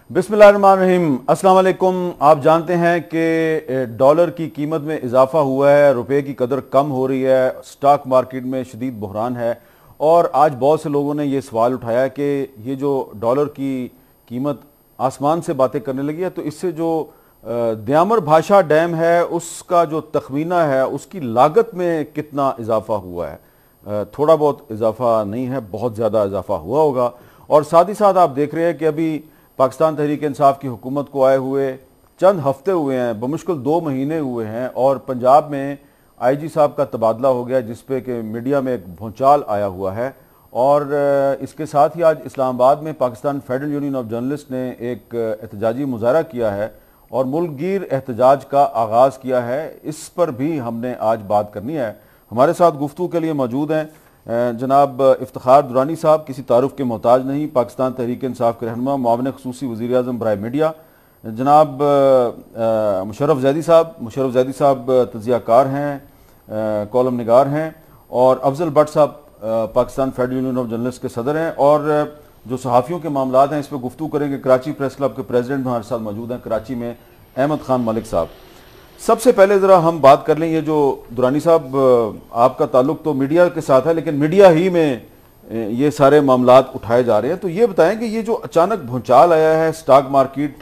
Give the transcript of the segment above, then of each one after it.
बिस्मिल्लाहिर्रहमानिर्रहीम। अस्सलाम वालेकुम। आप जानते हैं कि डॉलर की कीमत में इजाफा हुआ है, रुपए की कदर कम हो रही है, स्टॉक मार्केट में शदीद बहरान है। और आज बहुत से लोगों ने ये सवाल उठाया कि ये जो डॉलर की कीमत आसमान से बातें करने लगी है, तो इससे जो दयामर भाषा डैम है उसका जो तखमीना है उसकी लागत में कितना इजाफा हुआ है। थोड़ा बहुत इजाफा नहीं है, बहुत ज़्यादा इजाफा हुआ होगा। और साथ ही साथ आप देख रहे हैं कि अभी पाकिस्तान तहरीक इंसाफ की हुकूमत को आए हुए चंद हफ्ते हुए हैं, बमुश्किल 2 महीने हुए हैं, और पंजाब में आईजी साहब का तबादला हो गया जिस पे कि मीडिया में एक भूचाल आया हुआ है। और इसके साथ ही आज इस्लामाबाद में Pakistan federal union of journalist ने एक एहतजाजी मुजाहरा किया है और मुल्कगीर एहतजाज का आगाज़ किया है। इस पर भी हमने आज बात करनी है। हमारे साथ गुफ्तगू के लिए मौजूद हैं जनाब इफ्तिखार दुरानी साहब, किसी तारुफ के मोहताज नहीं, पाकिस्तान तहरीक इंसाफ के रहनुमा, मुआविन ख़ुसूसी वज़ीर आज़म बराए मीडिया। जनाब मुशर्रफ ज़ैदी साहब तज़ियाकार हैं, कॉलम निगार हैं। और अफजल भट्ट साहब Pakistan federal union of journalist के सदर हैं। और जो सहाफ़ियों के मामलात हैं इस पर गुफ्तगू करेंगे। कराची प्रेस क्लब के प्रेसिडेंट हमारे साथ मौजूद हैं कराची में, अहमद खान मलिक साहब। सबसे पहले ज़रा हम बात कर लें, ये जो दुरानी साहब आपका ताल्लुक तो मीडिया के साथ है, लेकिन मीडिया ही में ये सारे मामलात उठाए जा रहे हैं, तो ये बताएं कि ये जो अचानक भूचाल आया है, स्टॉक मार्केट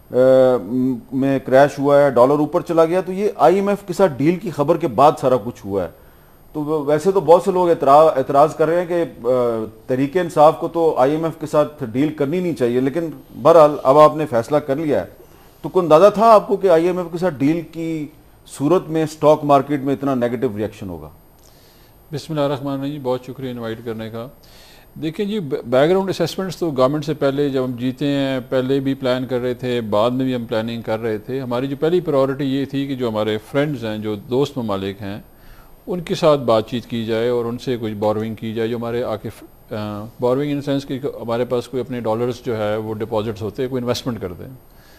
में क्रैश हुआ है, डॉलर ऊपर चला गया, तो ये IMF के साथ डील की खबर के बाद सारा कुछ हुआ है। तो वैसे तो बहुत से लोग एतराज़ कर रहे हैं कि तहरीक इंसाफ को तो IMF के साथ डील करनी नहीं चाहिए, लेकिन बहरहाल अब आपने फैसला कर लिया है। तो कोई अंदाजा था आपको कि IMF के साथ डील की सूरत में स्टॉक मार्केट में इतना नेगेटिव रिएक्शन होगा? बिस्मिल्लाहिर्रहमानिर्रहीम, बहुत शुक्रिया इनवाइट करने का। देखिए जी, बैकग्राउंड असेसमेंट्स तो गवर्नमेंट से पहले जब हम जीते हैं पहले भी प्लान कर रहे थे, बाद में भी हम प्लानिंग कर रहे थे। हमारी जो पहली प्रायोरिटी ये थी कि जो हमारे फ्रेंड्स हैं, जो दोस्त ममालिक हैं, उनके साथ बातचीत की जाए और उनसे कुछ बोरोइंग की जाए। जो हमारे आके बोरोइंग इन सेंस कि हमारे पास कोई अपने डॉलर्स जो है वो डिपॉजिट्स होते हैं, कोई इन्वेस्टमेंट कर दें।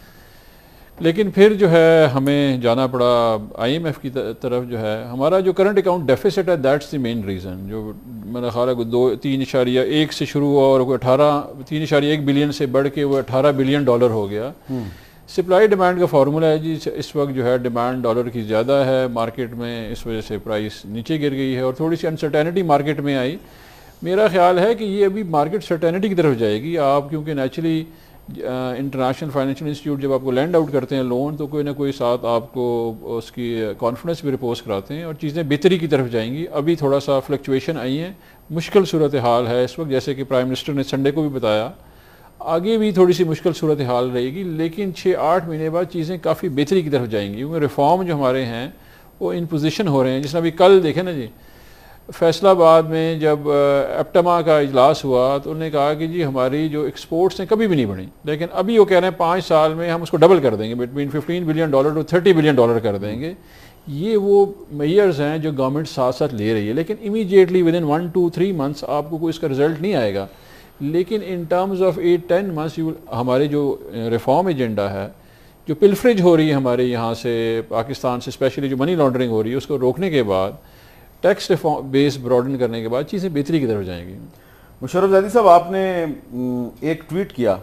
लेकिन फिर जो है हमें जाना पड़ा IMF की तरफ। जो है हमारा जो करंट अकाउंट डेफिसिट है, दैट्स द मेन रीज़न। जो मेरा ख्याल है 3.1 से शुरू हुआ और 3.1 बिलियन से बढ़ के वो 18 बिलियन डॉलर हो गया। सप्लाई डिमांड का फार्मूला है जी। इस वक्त जो है डिमांड डॉलर की ज़्यादा है मार्केट में, इस वजह से प्राइस नीचे गिर गई है और थोड़ी सी अनसर्टेनिटी मार्केट में आई। मेरा ख्याल है कि ये अभी मार्केट सर्टेनिटी की तरफ जाएगी। आप क्योंकि नेचुरली इंटरनेशनल फाइनेंशियल इंस्टीट्यूट जब आपको लैंड आउट करते हैं लोन, तो कोई ना कोई साथ आपको उसकी कॉन्फिडेंस भी रिपोज कराते हैं और चीज़ें बेहतरी की तरफ जाएंगी। अभी थोड़ा सा फ्लक्चुएशन आई है, मुश्किल सूरत हाल है इस वक्त, जैसे कि प्राइम मिनिस्टर ने संडे को भी बताया। आगे भी थोड़ी सी मुश्किल सूरत हाल रहेगी, लेकिन 6-8 महीने बाद चीज़ें काफ़ी बेहतरी की तरफ जाएंगी, क्योंकि रिफॉर्म जो हमारे हैं वो इन पोजीशन हो रहे हैं। जिसमें अभी कल देखें ना जी, फैसलाबाद में जब एप्टमा का इजलास हुआ तो उन्होंने कहा कि जी हमारी जो एक्सपोर्ट्स हैं कभी भी नहीं बढ़ी, लेकिन अभी वो कह रहे हैं 5 साल में हम उसको डबल कर देंगे, बिटवीन $15 बिलियन टू $30 बिलियन कर देंगे। ये वो मेजर्स हैं जो गवर्नमेंट साथ साथ ले रही है, लेकिन इमीडिएटली विद इन 1-2-3 मंथ्स आपको कोई इसका रिजल्ट नहीं आएगा। लेकिन इन टर्म्स ऑफ 8-10 मंथ्स हमारे जो रिफॉर्म एजेंडा है, जो पिलफरेज हो रही है हमारे यहाँ से पाकिस्तान से, स्पेशली जो मनी लॉन्ड्रिंग हो रही है, उसको रोकने के बाद, टैक्स रिफॉर्म बेस ब्रॉडन करने के बाद चीज़ें बेहतरी की तरफ जाएंगी। मुशर्रफ ज़ैदी साहब, आपने एक ट्वीट किया,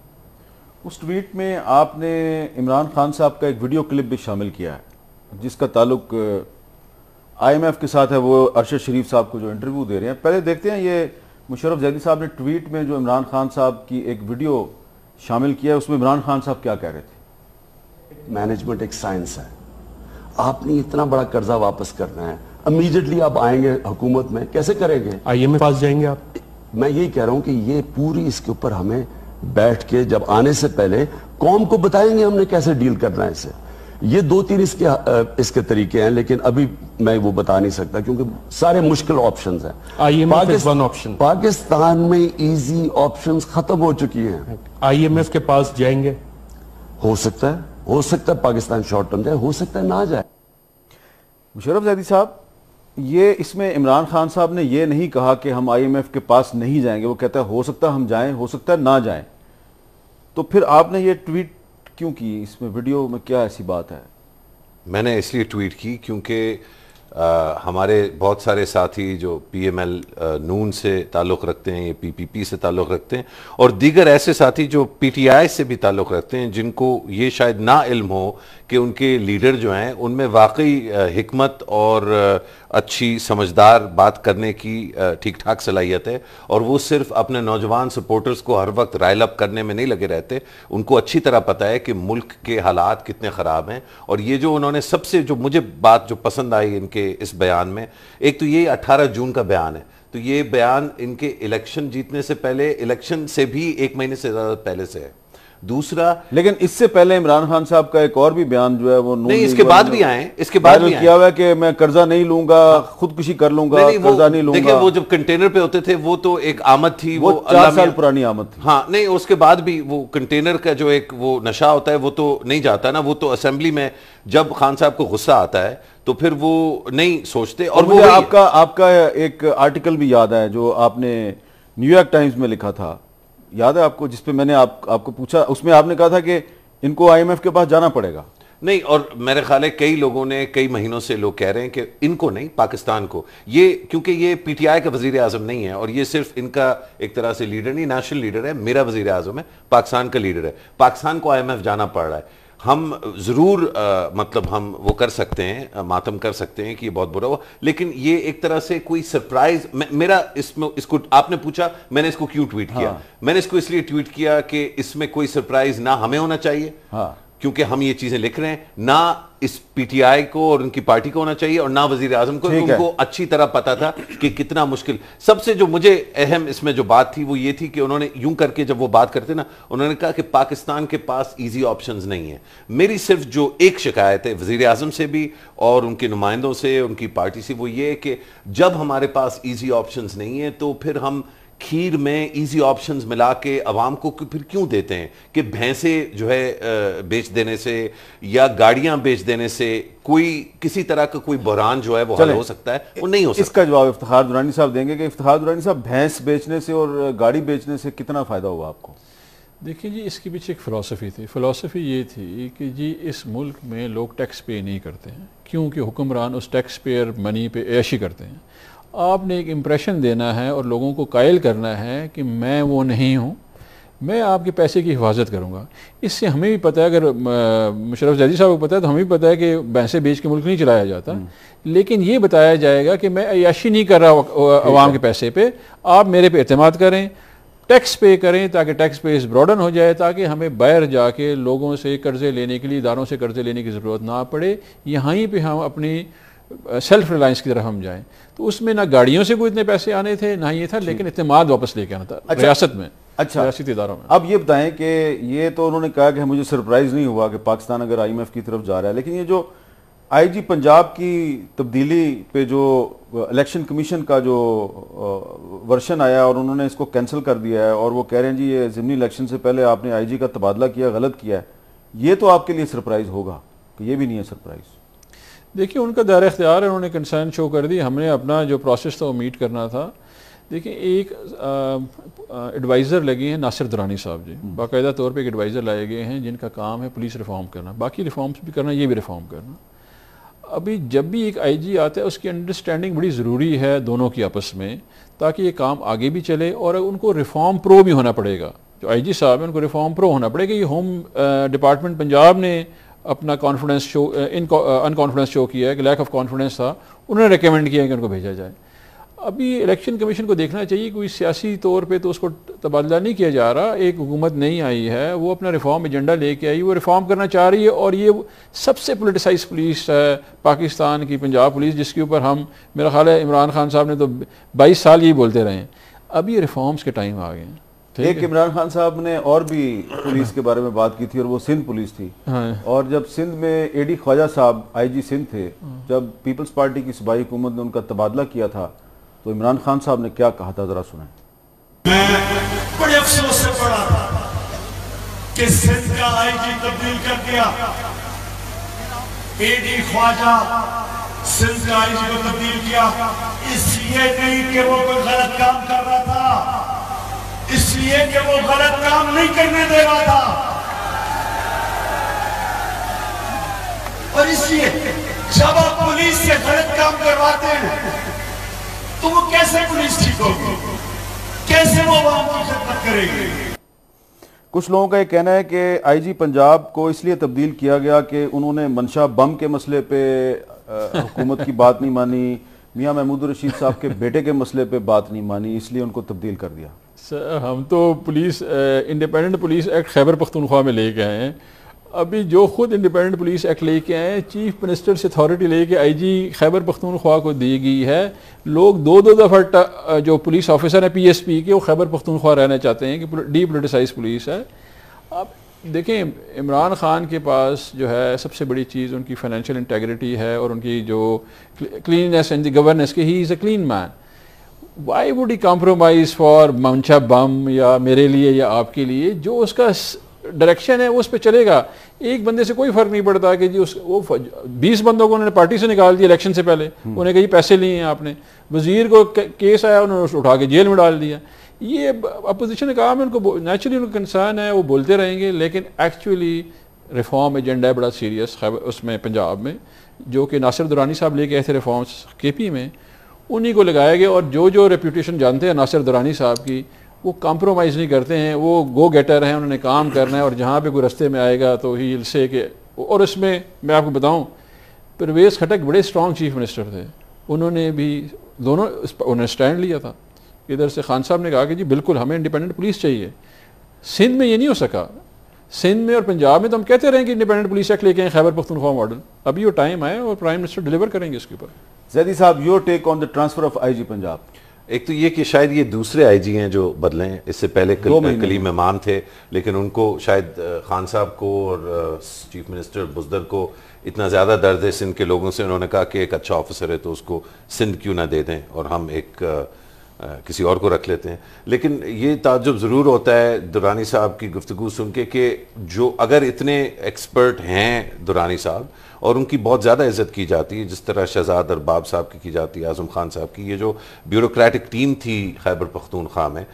उस ट्वीट में आपने इमरान खान साहब का एक वीडियो क्लिप भी शामिल किया है जिसका ताल्लुक IMF के साथ है। वो अरशद शरीफ साहब को जो इंटरव्यू दे रहे हैं, पहले देखते हैं ये मुशर्रफ ज़ैदी साहब ने ट्वीट में जो इमरान खान साहब की एक वीडियो शामिल किया है, उसमें इमरान खान साहब क्या कह रहे थे। मैनेजमेंट एक साइंस है। आपने इतना बड़ा कर्जा वापस करना है, इमीडिएटली आप आएंगे हुकूमत में, कैसे करेंगे? IMF पास जाएंगे आप? मैं यही कह रहा हूं कि ये पूरी इसके ऊपर हमें बैठ के जब आने से पहले कौम को बताएंगे हमने कैसे डील करना है इसे। ये 2-3 इसके तरीके हैं, लेकिन अभी मैं वो बता नहीं सकता क्योंकि सारे मुश्किल ऑप्शंस हैं। पाकिस्तान में इजी ऑप्शंस खत्म हो चुकी हैं। IMF के पास जाएंगे? हो सकता है पाकिस्तान शॉर्ट टर्म जाए, हो सकता है ना जाए। मुशर्रफ ज़ैदी साहब, ये इसमें इमरान खान साहब ने ये नहीं कहा कि हम IMF के पास नहीं जाएंगे, वो कहता है हो सकता है हम जाएं, हो सकता है ना जाएं। तो फिर आपने ये ट्वीट क्यों की? इसमें वीडियो में क्या ऐसी बात है? मैंने इसलिए ट्वीट की क्योंकि ہمارے بہت سارے ساتھی جو پی ایم ایل نون سے تعلق رکھتے ہیں, یہ پی پی پی سے تعلق رکھتے ہیں, اور دیگر ایسے ساتھی جو پی ٹی آئی سے بھی تعلق رکھتے ہیں, جن کو یہ شاید نا علم ہو کہ ان کے لیڈر جو ہیں ان میں واقعی حکمت اور اچھی سمجھدار بات کرنے کی ٹھیک ٹھاک صلاحیت ہے, اور وہ صرف اپنے نوجوان سپورٹرز کو ہر وقت رائل اپ کرنے میں نہیں لگے رہتے. ان کو اچھی طرح پتہ ہے کہ ملک کے حالات کتنے خراب ہیں. اور یہ جو انہوں نے سب سے جو مجھے بات جو پسند آئی ان کے اس بیان میں, ایک تو یہ 18 جون کا بیان ہے, تو یہ بیان ان کے الیکشن جیتنے سے پہلے, الیکشن سے بھی 1 مہینے سے زیادہ پہلے سے ہے. دوسرا, لیکن اس سے پہلے عمران خان صاحب کا ایک اور بھی بیان جو ہے وہ نہیں, اس کے بعد بھی آئے, اس کے بعد بھی کیا ہوا ہے کہ میں قرضہ نہیں لوں گا, خودکشی کر لوں گا, قرضہ نہیں لوں گا. دیکھیں وہ جب کنٹینر پہ ہوتے تھے وہ تو ایک آمد تھی, وہ 4 سال پرانی آمد تھی. ہاں نہیں, اس کے بعد بھی وہ کنٹینر کا جو ایک وہ نشہ ہوتا ہے وہ تو نہیں جاتا نا, وہ تو اسمبلی میں جب خان صاحب کو غصہ آتا ہے تو پھر وہ نہیں سوچتے. اور مجھے آپ کا ایک آرٹیکل بھی یاد ہے جو آپ نے نیو یارک ٹائمز میں لکھا تھا, یاد ہے آپ کو, جس پہ میں نے آپ کو پوچھا, اس میں آپ نے کہا تھا کہ ان کو آئی ایم ایف کے پاس جانا پڑے گا. نہیں, اور میرے خیال ہے کئی لوگوں نے کئی مہینوں سے لوگ کہہ رہے ہیں کہ ان کو نہیں, پاکستان کو, یہ کیونکہ یہ پی ٹی آئی کا وزیر اعظم نہیں ہے, اور یہ صرف ان کا ایک طرح سے لیڈر نہیں, نیشنل لیڈر ہے, میرا وزیر اعظم ہے, پاکستان کا لیڈر ہے. پاکستان کو آئی ایم ایف جانا پڑ رہا ہے. ہم ضرور مطلب ہم وہ کر سکتے ہیں, ماتم کر سکتے ہیں کہ یہ بہت برا ہوا, لیکن یہ ایک طرح سے کوئی سرپرائز, میرا اس کو آپ نے پوچھا میں نے اس کو کیوں ٹویٹ کیا, میں نے اس کو اس لیے ٹویٹ کیا کہ اس میں کوئی سرپرائز نہ ہمیں ہونا چاہیے, کیونکہ ہم یہ چیزیں لکھ رہے ہیں, نہ اس پی ٹی آئی کو اور ان کی پارٹی کو ہونا چاہیے, اور نہ وزیر اعظم کو. ان کو اچھی طرح پتا تھا کہ کتنا مشکل. سب سے جو مجھے اہم اس میں جو بات تھی وہ یہ تھی کہ انہوں نے یوں کر کے جب وہ بات کرتے نا, انہوں نے کہا کہ پاکستان کے پاس ایزی آپشنز نہیں ہیں. میری صرف جو ایک شکایت ہے وزیر اعظم سے بھی اور ان کے نمائندوں سے, ان کی پارٹی سے, وہ یہ ہے کہ جب ہمارے پاس ایزی آپشنز نہیں ہیں تو پھر ہم کھیر میں ایزی آپشنز ملا کے عوام کو پھر کیوں دیتے ہیں کہ بھینسیں جو ہے بیچ دینے سے یا گاڑیاں بیچ دینے سے کوئی کسی طرح کا کوئی بحران جو ہے وہ حل ہو سکتا ہے, وہ نہیں ہو سکتا. اس کا جواب افتخار درانی صاحب دیں گے کہ افتخار درانی صاحب بھینس بیچنے سے اور گاڑی بیچنے سے کتنا فائدہ ہوا آپ کو؟ دیکھیں جی, اس کے پیچھے ایک فلسفی تھی. فلسفی یہ تھی کہ جی اس ملک میں لوگ ٹیکس پے نہیں کرتے ہیں کیونکہ حکمران اس ٹیکس پیئر منی پہ عیاشی کرتے ہیں. آپ نے ایک امپریشن دینا ہے اور لوگوں کو قائل کرنا ہے کہ میں وہ نہیں ہوں, میں آپ کے پیسے کی حفاظت کروں گا. اس سے ہمیں بھی پتہ ہے, اگر مشرف زیدی صاحب کو پتہ ہے تو ہمیں بھی پتہ ہے کہ بھینسیں بیچ کے ملک نہیں چلایا جاتا, لیکن یہ بتایا جائے گا کہ میں عیاشی نہیں کر رہا عوام کے پیسے پہ, آپ میرے پہ اعتماد کریں, ٹیکس پے کریں تاکہ ٹیکس پیس براڈن ہو جائے, تاکہ ہمیں باہر جا کے لوگوں سے قرضے لینے کے لیے, اداروں سے قرضے لینے کی ضرورت نہ پڑے, یہاں پہ ہم اپنی سیلف ریلائنس کی طرف ہم جائیں. تو اس میں نہ گاڑیوں سے کوئی اتنے پیسے آنے تھے نہ یہ تھا, لیکن اعتماد واپس لے کے آنا تھا ریاست میں, ریاستی اداروں میں. اب یہ بتائیں کہ یہ تو انہوں نے کہا کہ مجھے سرپرائز نہیں ہوا کہ پاکستان اگر آئی ایم ایف کی طرف جا رہا ہے, لیکن یہ جو آئی جی پنجاب کی تبدیلی پہ جو الیکشن کمیشن کا جو ورشن آیا اور انہوں نے اس کو کینسل کر دیا ہے اور وہ کہہ رہے ہیں جی یہ ضمنی الیکشن سے پہلے آپ نے آئی جی کا تبادلہ کیا, غلط کیا ہے, یہ تو آپ کے لیے سرپرائز ہوگا کہ یہ بھی نہیں ہے سرپرائز؟ دیکھیے ان کا دائرہ اختیار ہے, انہوں نے کنسرن شو کر دی, ہم نے اپنا جو پروسیس تھا وہ میٹ کرنا تھا. دیکھیں ایک ایڈوائزر لگے ہیں ناصر درانی صاحب جی, باقاعدہ طور پہ ایک ایڈوائزر لائے گئے ہیں جن کا کام ہے پولیس ریفارم کرنا, باقی ریفارمز بھی کرنا, یہ بھی ریفارم کرنا. ابھی جب بھی ایک آئی جی آتا ہے اس کی انڈرسٹینڈنگ بڑی ضروری ہے دونوں کی آپس میں, تاکہ یہ کام آگے بھی چلے, اور ان کو ریفارم پرو بھی ہونا پڑے گا. جو آئی جی صاحب ہیں ان کو ریفارم پرو ہونا پڑے گا. یہ ہوم ڈپارٹمنٹ پنجاب نے اپنا کانفیڈنس شو ان کانفیڈنس شو کیا ہے کہ لیک آف کانفیڈنس تھا, انہوں نے ریکمینڈ کیا ہے کہ ان کو بھیجا جائے. ابھی الیکشن کمیشن کو دیکھنا چاہیے, کوئی سیاسی طور پہ تو اس کو تبادلہ نہیں کیا جا رہا, ایک حکومت نہیں آئی ہے, وہ اپنا ریفارم ایجنڈا لے کے آئی, وہ ریفارم کرنا چاہ رہی ہے, اور یہ سب سے پولیٹیسائز پولیس ہے پاکستان کی, پنجاب پولیس, جس کے اوپر ہم میرا خیال ہے عمران خان صاحب نے تو 22 سال یہی بولتے رہے ہیں. اب یہ ریفارمز کے ٹائم آ گئے ہیں. ایک عمران خان صاحب نے اور بھی پولیس کے بارے میں بات کی تھی, اور وہ سندھ پولیس تھی, اور جب سندھ میں اے ڈی خواجہ صاحب آئی جی سندھ تھے, جب پیپلز پارٹی کی صوبائی حکومت نے ان کا تبادلہ کیا تھا تو عمران خان صاحب نے کیا کہا تھا, ذرا سنیں. میں بڑے افسوس سے پڑھا تھا کہ سندھ کا آئی جی تبدیل کر دیا, اے ڈی خواجہ سندھ کا آئی جی کو تبدیل کیا, اس لیے نہیں کہ وہ کوئی غلط کام کر رہا تھا, اس لیے کہ وہ غلط کام نہیں کرنے دے رہا تھا, اور اس لیے जब आप पुलिस से गलत काम करवाते हैं तो वो कैसे पुलिस ठीक होगी, कैसे वो आवाम की खिदमत करेगी? कुछ लोगों का ये कहना है कि आईजी पंजाब को इसलिए तब्दील किया गया कि उन्होंने मंशा बम के मसले पे हुकूमत की बात नहीं मानी, मियां महमूद रशीद साहब के बेटे के मसले पे बात नहीं मानी, इसलिए उनको तब्दील कर दिया। सर हम तो police independent police act Khyber Pakhtunkhwa में लेके आए हैं। अभी जो खुद इंडिपेंडेंट पुलिस एक्ट लेके आए हैं, चीफ मिनिस्टर से अथॉरिटी लेके आईजी खैबर पख्तूनख्वा को दी गई है। लोग दो दफ़ा जो पुलिस ऑफिसर है पीएसपी के, वो खैबर पख्तूनख्वा रहना चाहते हैं कि डीपोलिटिसाइज पुलिस है। अब देखें, इमरान खान के पास जो है सबसे बड़ी चीज़ उनकी फाइनेंशियल इंटेग्रिटी है और उनकी जो क्लीननेस एंड गवर्नेंस की, he is a clean man. Why would he compromise for Mansha Bum या मेरे लिए या आपके लिए? जो उसका डायरेक्शन है वो उस पर चलेगा। एक बंदे से कोई फर्क नहीं पड़ता कि जी वो 20 बंदों को उन्होंने पार्टी से निकाल दिया इलेक्शन से पहले, उन्हें कहीं पैसे लिए हैं आपने, वजीर को केस आया उन्होंने उठा के जेल में डाल दिया। ये अपोजिशन का काम है, उनको नेचुरली उनका कंसर्न है, वो बोलते रहेंगे, लेकिन एक्चुअली रिफॉर्म एजेंडा है बड़ा सीरियस उसमें पंजाब में, जो कि नासिर दुरानी साहब लेके आए थे रिफॉर्म्स केपी में, उन्हीं को लगाए गए। और जो रेपूटेशन जानते हैं नासिर दुरानी साहब की, वो कॉम्प्रोमाइज़ नहीं करते हैं, वो गो गेटर हैं, उन्होंने काम करना है और जहाँ पे कोई रास्ते में आएगा तो ही से के। और इसमें मैं आपको बताऊँ, परवेज़ खटक बड़े स्ट्रॉन्ग चीफ मिनिस्टर थे, उन्होंने भी दोनों उन्होंने स्टैंड लिया था। इधर से खान साहब ने कहा कि जी बिल्कुल हमें इंडिपेंडेंट पुलिस चाहिए। सिंध में ये नहीं हो सका, सिंध में और पंजाब में तो हम कहते रहे कि इंडिपेंडेंट पुलिस एक्ट लेके आए खैबर पख्तूनख्वा मॉडल। अभी वो टाइम आया और प्राइम मिनिस्टर डिलीवर करेंगे इसके ऊपर। जैदी साहब, your take on the transfer of IG Punjab. एक तो ये कि शायद ये दूसरे आईजी हैं जो बदले हैं, इससे पहले कलीम इमाम थे, लेकिन उनको शायद खान साहब को और चीफ मिनिस्टर बुज़दर को इतना ज़्यादा दर्द है सिंध के लोगों से, उन्होंने कहा कि एक अच्छा ऑफिसर है तो उसको सिंध क्यों ना दे दें और हम एक किसी और को रख लेते हैं। लेकिन ये ताज्जुब ज़रूर होता है दुरानी साहब की गुफ्तगू सुन के कि जो अगर इतने एक्सपर्ट हैं दुरानी साहब और उनकी बहुत ज़्यादा इज्जत की जाती है, जिस तरह शहजाद अरबाब साहब की जाती है, आज़म खान साहब की, ये जो ब्यूरोक्रेटिक टीम थी खैबर पख्तूनख्वा में,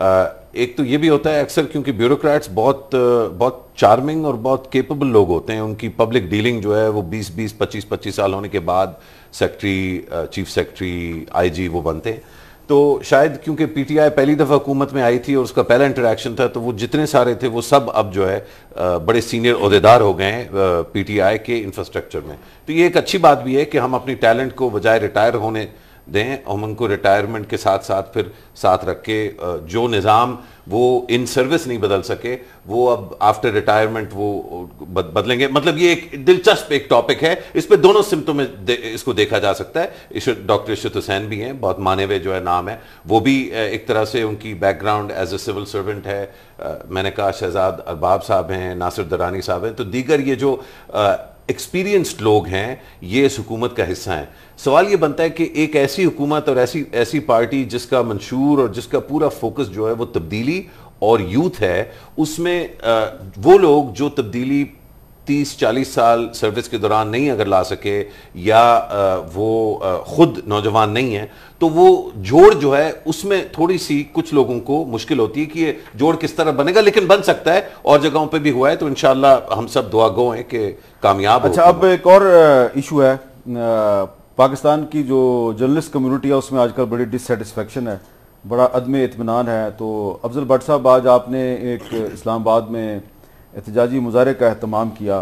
एक तो ये भी होता है अक्सर क्योंकि ब्यूरोक्रेट्स बहुत चार्मिंग और बहुत केपेबल लोग होते हैं, उनकी पब्लिक डीलिंग जो है वो 20-20, 25-25 साल होने के बाद सेक्रेटरी, चीफ सेक्रेटरी, आईजी वो बनते हैं। तो शायद क्योंकि पीटीआई पहली दफ़ा हुकूमत में आई थी और उसका पहला इंटरेक्शन था, तो वो जितने सारे थे वो सब अब जो है बड़े सीनियर ओहदेदार हो गए हैं पीटीआई के इंफ्रास्ट्रक्चर में। तो ये एक अच्छी बात भी है कि हम अपनी टैलेंट को बजाय रिटायर होने दें, हम उनको रिटायरमेंट के साथ साथ फिर साथ रख के जो निज़ाम वो इन सर्विस नहीं बदल सके वो अब आफ्टर रिटायरमेंट वो बदलेंगे। मतलब ये एक दिलचस्प एक टॉपिक है, इस पे दोनों सिमतों में इसको देखा जा सकता है। डॉक्टर इशरत हुसैन भी हैं, बहुत माने हुए जो है नाम है, वो भी एक तरह से उनकी background as a civil servant है। मैंने कहा शहजाद अरबाब साहब हैं, नासिर दुरानी साहब हैं, तो दीगर ये जो एक्सपीरियंस्ड लोग हैं ये इस हुकूमत का हिस्सा हैं। सवाल ये बनता है कि एक ऐसी हुकूमत और ऐसी पार्टी जिसका मंशूर और जिसका पूरा फोकस जो है वो तब्दीली और यूथ है, उसमें वो लोग जो तब्दीली 30-40 साल सर्विस के दौरान नहीं अगर ला सके या वो खुद नौजवान नहीं है, तो वो जोड़ जो है उसमें थोड़ी सी कुछ लोगों को मुश्किल होती है कि ये जोड़ किस तरह बनेगा, लेकिन बन सकता है और जगहों पे भी हुआ है, तो इंशाल्लाह हम सब दुआ गो हैं कि कामयाब। अच्छा, अब एक और इशू है, पाकिस्तान की जो जर्नलिस्ट कम्युनिटी है उसमें आजकल बड़ी डिससेटिस्फेक्शन है, बड़ा अदम इत्मीनान है। तो अफजल भट्ट साहब, आज आपने एक इस्लामाबाद में एहतजाजी मुजाहरे का एहतमाम किया,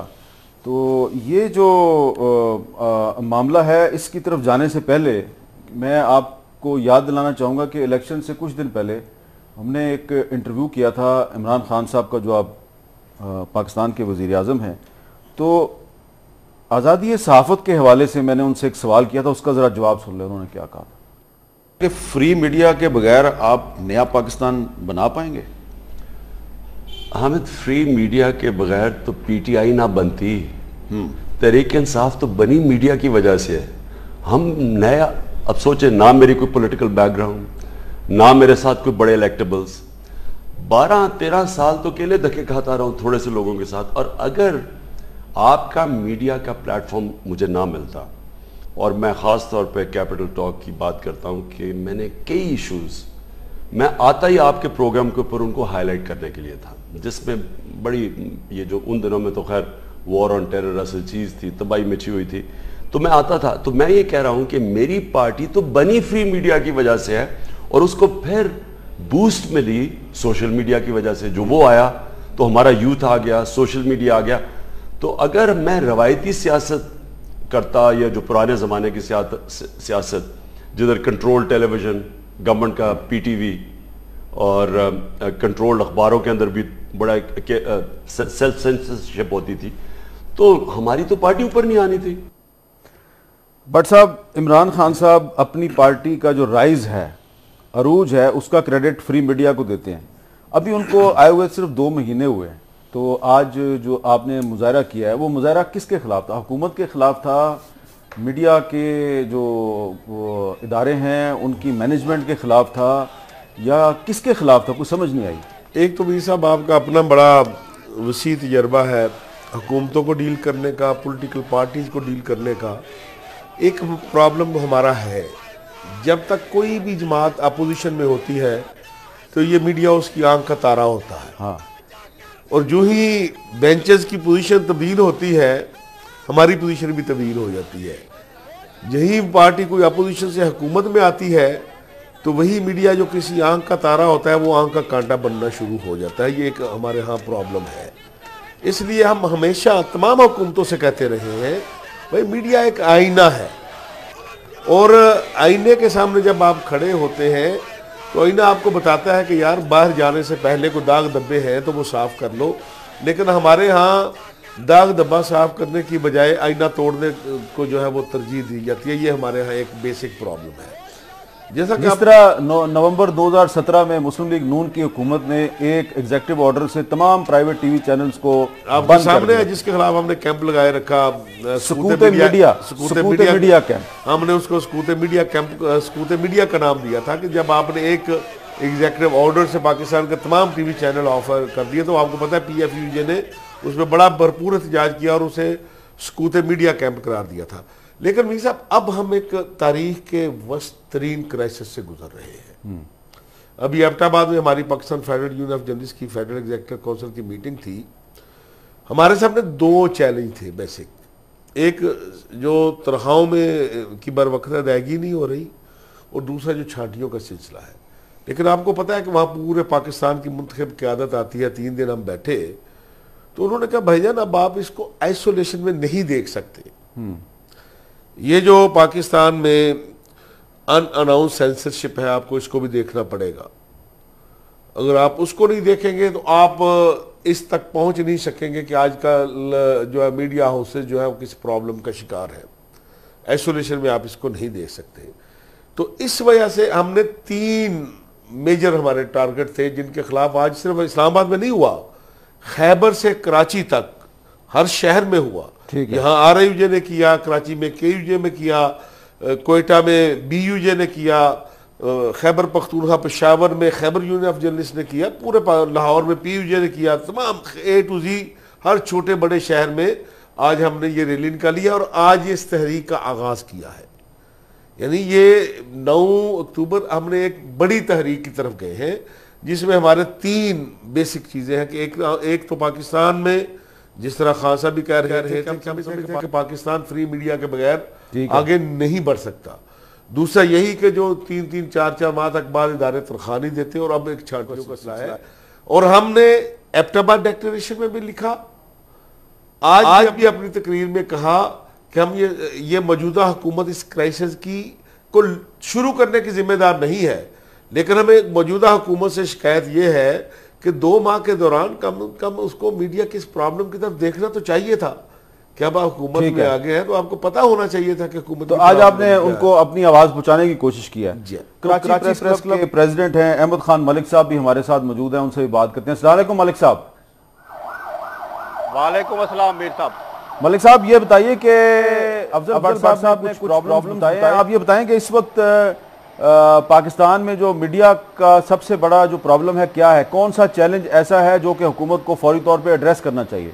तो ये जो मामला है इसकी तरफ जाने से पहले मैं आपको याद दिलाना चाहूँगा कि इलेक्शन से कुछ दिन पहले हमने एक इंटरव्यू किया था इमरान खान साहब का, जो आप पाकिस्तान के वज़ीर आज़म हैं। तो आज़ादी सहाफ़त के हवाले से मैंने उनसे एक सवाल किया था, उसका ज़रा जवाब सुन लें उन्होंने क्या कहा कि फ्री मीडिया के बगैर आप नया पाकिस्तान बना पाएंगे? हामिद, फ्री मीडिया के बगैर तो पीटीआई ना बनती, तहरीक इंसाफ तो बनी मीडिया की वजह से है। हम नया, अब सोचे ना मेरी कोई पॉलिटिकल बैकग्राउंड, ना मेरे साथ कोई बड़े इलेक्टेबल्स, 12-13 साल तो अकेले धक्के खाता रहा हूँ थोड़े से लोगों के साथ। और अगर आपका मीडिया का प्लेटफॉर्म मुझे ना मिलता, और मैं ख़ास तौर पे कैपिटल टॉक की बात करता हूँ कि मैंने कई इश्यूज़, मैं आता ही आपके प्रोग्राम के ऊपर उनको हाईलाइट करने के लिए था, जिसमें बड़ी, ये जो उन दिनों में तो खैर वॉर ऑन टेरर असल चीज़ थी, तबाही मची हुई थी, تو میں آتا تھا. تو میں یہ کہہ رہا ہوں کہ میری پارٹی تو بنی فری میڈیا کی وجہ سے ہے, اور اس کو پھر بوسٹ ملی سوشل میڈیا کی وجہ سے. جو وہ آیا تو ہمارا یوتھ آ گیا, سوشل میڈیا آ گیا. تو اگر میں روایتی سیاست کرتا, یا جو پرانے زمانے کی سیاست جدھر کنٹرول ٹیلی ویژن گورنمنٹ کا پی ٹی وی اور کنٹرول اخباروں کے اندر بھی بڑا سیلف سینسرشپ ہوتی تھی, تو ہماری تو پارٹی اوپر نہیں آنی تھی. بٹ صاحب, عمران خان صاحب اپنی پارٹی کا جو رائز ہے, عروج ہے, اس کا کریڈٹ فری میڈیا کو دیتے ہیں. ابھی ان کو آئے ہوئے صرف 2 مہینے ہوئے ہیں, تو آج جو آپ نے مظاہرہ کیا ہے وہ مظاہرہ کس کے خلاف تھا؟ حکومت کے خلاف تھا, میڈیا کے جو ادارے ہیں ان کی مینجمنٹ کے خلاف تھا, یا کس کے خلاف تھا؟ کچھ سمجھ نہیں آئی. ایک تو میر صاحب آپ کا اپنا بڑا وسیع تجربہ ہے حکومتوں کو ڈیل کرنے کا, پولیٹیکل پارٹیز کو ڈیل کرنے کا. ایک پرابلم ہمارا ہے, جب تک کوئی بھی جماعت اپوزیشن میں ہوتی ہے تو یہ میڈیا اس کی آنکھ کا تارا ہوتا ہے. ہاں, اور جو ہی بینچز کی پوزیشن تبدیل ہوتی ہے ہماری پوزیشن بھی تبدیل ہو جاتی ہے. یہی پارٹی کوئی اپوزیشن سے حکومت میں آتی ہے تو وہی میڈیا جو کسی آنکھ کا تارا ہوتا ہے وہ آنکھ کا کانٹا بننا شروع ہو جاتا ہے. یہ ایک ہمارے ہاں پرابلم ہے. اس لیے ہم ہمیشہ تمام حکومتوں سے کہتے رہے ہیں بھائی میڈیا ایک آئینہ ہے, اور آئینے کے سامنے جب آپ کھڑے ہوتے ہیں تو آئینہ آپ کو بتاتا ہے کہ یار باہر جانے سے پہلے کوئی داغ دبے ہیں تو وہ صاف کر لو. لیکن ہمارے ہاں داغ دبا صاف کرنے کی بجائے آئینہ توڑنے کو جو ہے وہ ترجیح دی جاتی ہے. یہ ہمارے ہاں ایک بیسک پرابلم ہے. جیسا کہ جس طرح نومبر 2017 میں مسلم لیگ نون کی حکومت نے ایک ایگزیکٹو آرڈر سے تمام پرائیویٹ ٹی وی چینلز کو آپ کے سامنے ہے, جس کے خلاف ہم نے کیمپ لگائے رکھا, سکوت میڈیا کیمپ. ہم نے اس کو سکوت میڈیا کیمپ, سکوت میڈیا کا نام دیا تھا کہ جب آپ نے ایک ایگزیکٹو آرڈر سے پاکستان کے تمام ٹی وی چینل آفر کر دیے تو آپ کو پتہ ہے پی ایف یو جے نے اس میں بڑا بھرپور احتجاج کیا اور اسے سکوت میڈیا کیمپ قرار دیا تھا. لیکن میر صاحب اب ہم ایک تاریخ کے وسط ترین کرائسس سے گزر رہے ہیں. ابھی ایبٹ آباد میں ہماری Pakistan federal union of journalist کی فیڈرل ایگزیکٹو کونسل کی میٹنگ تھی. ہمارے سامنے 2 چیلنج تھے بیسک. ایک جو تنخواہوں میں کی بر وقت ادائیگی نہیں ہو رہی, اور دوسرا جو چھانٹیوں کا سلسلہ ہے. لیکن آپ کو پتہ ہے کہ وہاں پورے پاکستان کی منتخب قیادت آتی ہے. 3 دن ہم بیٹھے تو انہوں نے کہا بھائی جان اب آپ اس کو آئسولیشن میں نہیں دیکھ سکتے. یہ جو پاکستان میں ان اناؤنس سینسرشپ ہے آپ کو اس کو بھی دیکھنا پڑے گا. اگر آپ اس کو نہیں دیکھیں گے تو آپ اس تک پہنچ نہیں سکیں گے کہ آج کل جو ہے میڈیا ہاؤسز جو ہے وہ کس پرابلم کا شکار ہے. آئسولیشن میں آپ اس کو نہیں دیکھ سکتے. تو اس وجہ سے ہم نے 3 میجر ہمارے ٹارگٹ تھے جن کے خلاف آج صرف اسلام آباد میں نہیں ہوا, خیبر سے کراچی تک ہر شہر میں ہوا. یہاں آر آئی یو جے نے کیا, کراچی میں کے یو جے میں کیا, کوئٹہ میں بی یو جے نے کیا, خیبر پختونخوا پشاور میں خیبر یونین آف جرنلسٹ نے کیا, پورے لاہور میں پی یو جے نے کیا. تمام اے ٹو زی ہر چھوٹے بڑے شہر میں آج ہم نے یہ ریلی نکالی ہے اور آج یہ اس تحریک کا آغاز کیا ہے. یعنی یہ 9 اکتوبر ہم نے ایک بڑی تحریک کی طرف گئے ہیں جس میں ہمارے 3 بیسک چیزیں ہیں کہ ایک تو پاکستان میں جس طرح خان صاحب بھی کہہ رہے تھے کہ پاکستان فری میڈیا کے بغیر آگے نہیں بڑھ سکتا. دوسرا یہی کہ جو 3-3 4-4 ماہ تک بعد ادارے تنخواہ نہیں دیتے اور اب ایک چھانٹیوں کا سلسلہ ہے. اور ہم نے ایبٹ آباد ڈکلریشن میں بھی لکھا, آج بھی اپنی تقریر میں کہا کہ ہم یہ موجودہ حکومت اس کرائسس کی کو شروع کرنے کی ذمہ دار نہیں ہے, لیکن ہمیں موجودہ حکومت سے شکایت یہ ہے کہ 2 ماہ کے دوران کم کم اس کو میڈیا کی اس پرابلم کی طرف دیکھنا تو چاہیے تھا کہ اب آپ حکومت میں آگے ہیں تو آپ کو پتہ ہونا چاہیے تھا کہ حکومت. تو آج آپ نے ان کو اپنی آواز پہنچانے کی کوشش کی ہے. کراچی پریس کلب کے پریزیڈنٹ ہیں احمد خان ملک صاحب بھی ہمارے ساتھ موجود ہیں, ان سے بھی بات کرتے ہیں. السلام علیکم ملک صاحب. وعلیکم السلام میر صاحب. ملک صاحب یہ بتائیے کہ افضل صاحب نے کچھ پرابلم بتائے ہیں, آپ یہ بتائیں کہ اس وقت پاکستان میں جو میڈیا کا سب سے بڑا جو پرابلم ہے کیا ہے؟ کون سا چیلنج ایسا ہے جو کہ حکومت کو فوری طور پہ ایڈریس کرنا چاہیے؟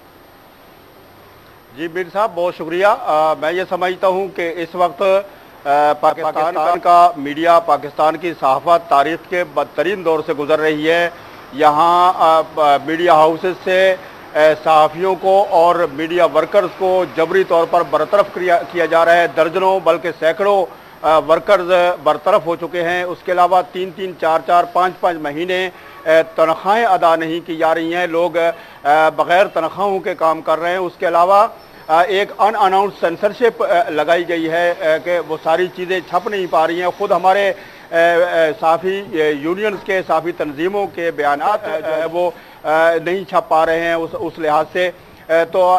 جی میر صاحب بہت شکریہ. میں یہ سمجھتا ہوں کہ اس وقت پاکستان کا میڈیا, پاکستان کی صحافت تاریخ کے بدترین دور سے گزر رہی ہے. یہاں میڈیا ہاؤسز سے صحافیوں کو اور میڈیا ورکرز کو جبری طور پر برطرف کیا جا رہا ہے. درجنوں بلکہ سینکڑوں ورکرز برطرف ہو چکے ہیں. اس کے علاوہ 3-3, 4-4, 5-5 مہینے تنخواہیں ادا نہیں کی جا رہی ہیں. لوگ بغیر تنخواہوں کے کام کر رہے ہیں. اس کے علاوہ ایک ان اناؤنس سینسرشپ لگائی گئی ہے کہ وہ ساری چیزیں چھپ نہیں پا رہی ہیں. خود ہمارے صحافی یونینز کے, صحافی تنظیموں کے بیانات جو ہے وہ نہیں چھپ پا رہے ہیں اس لحاظ سے. تو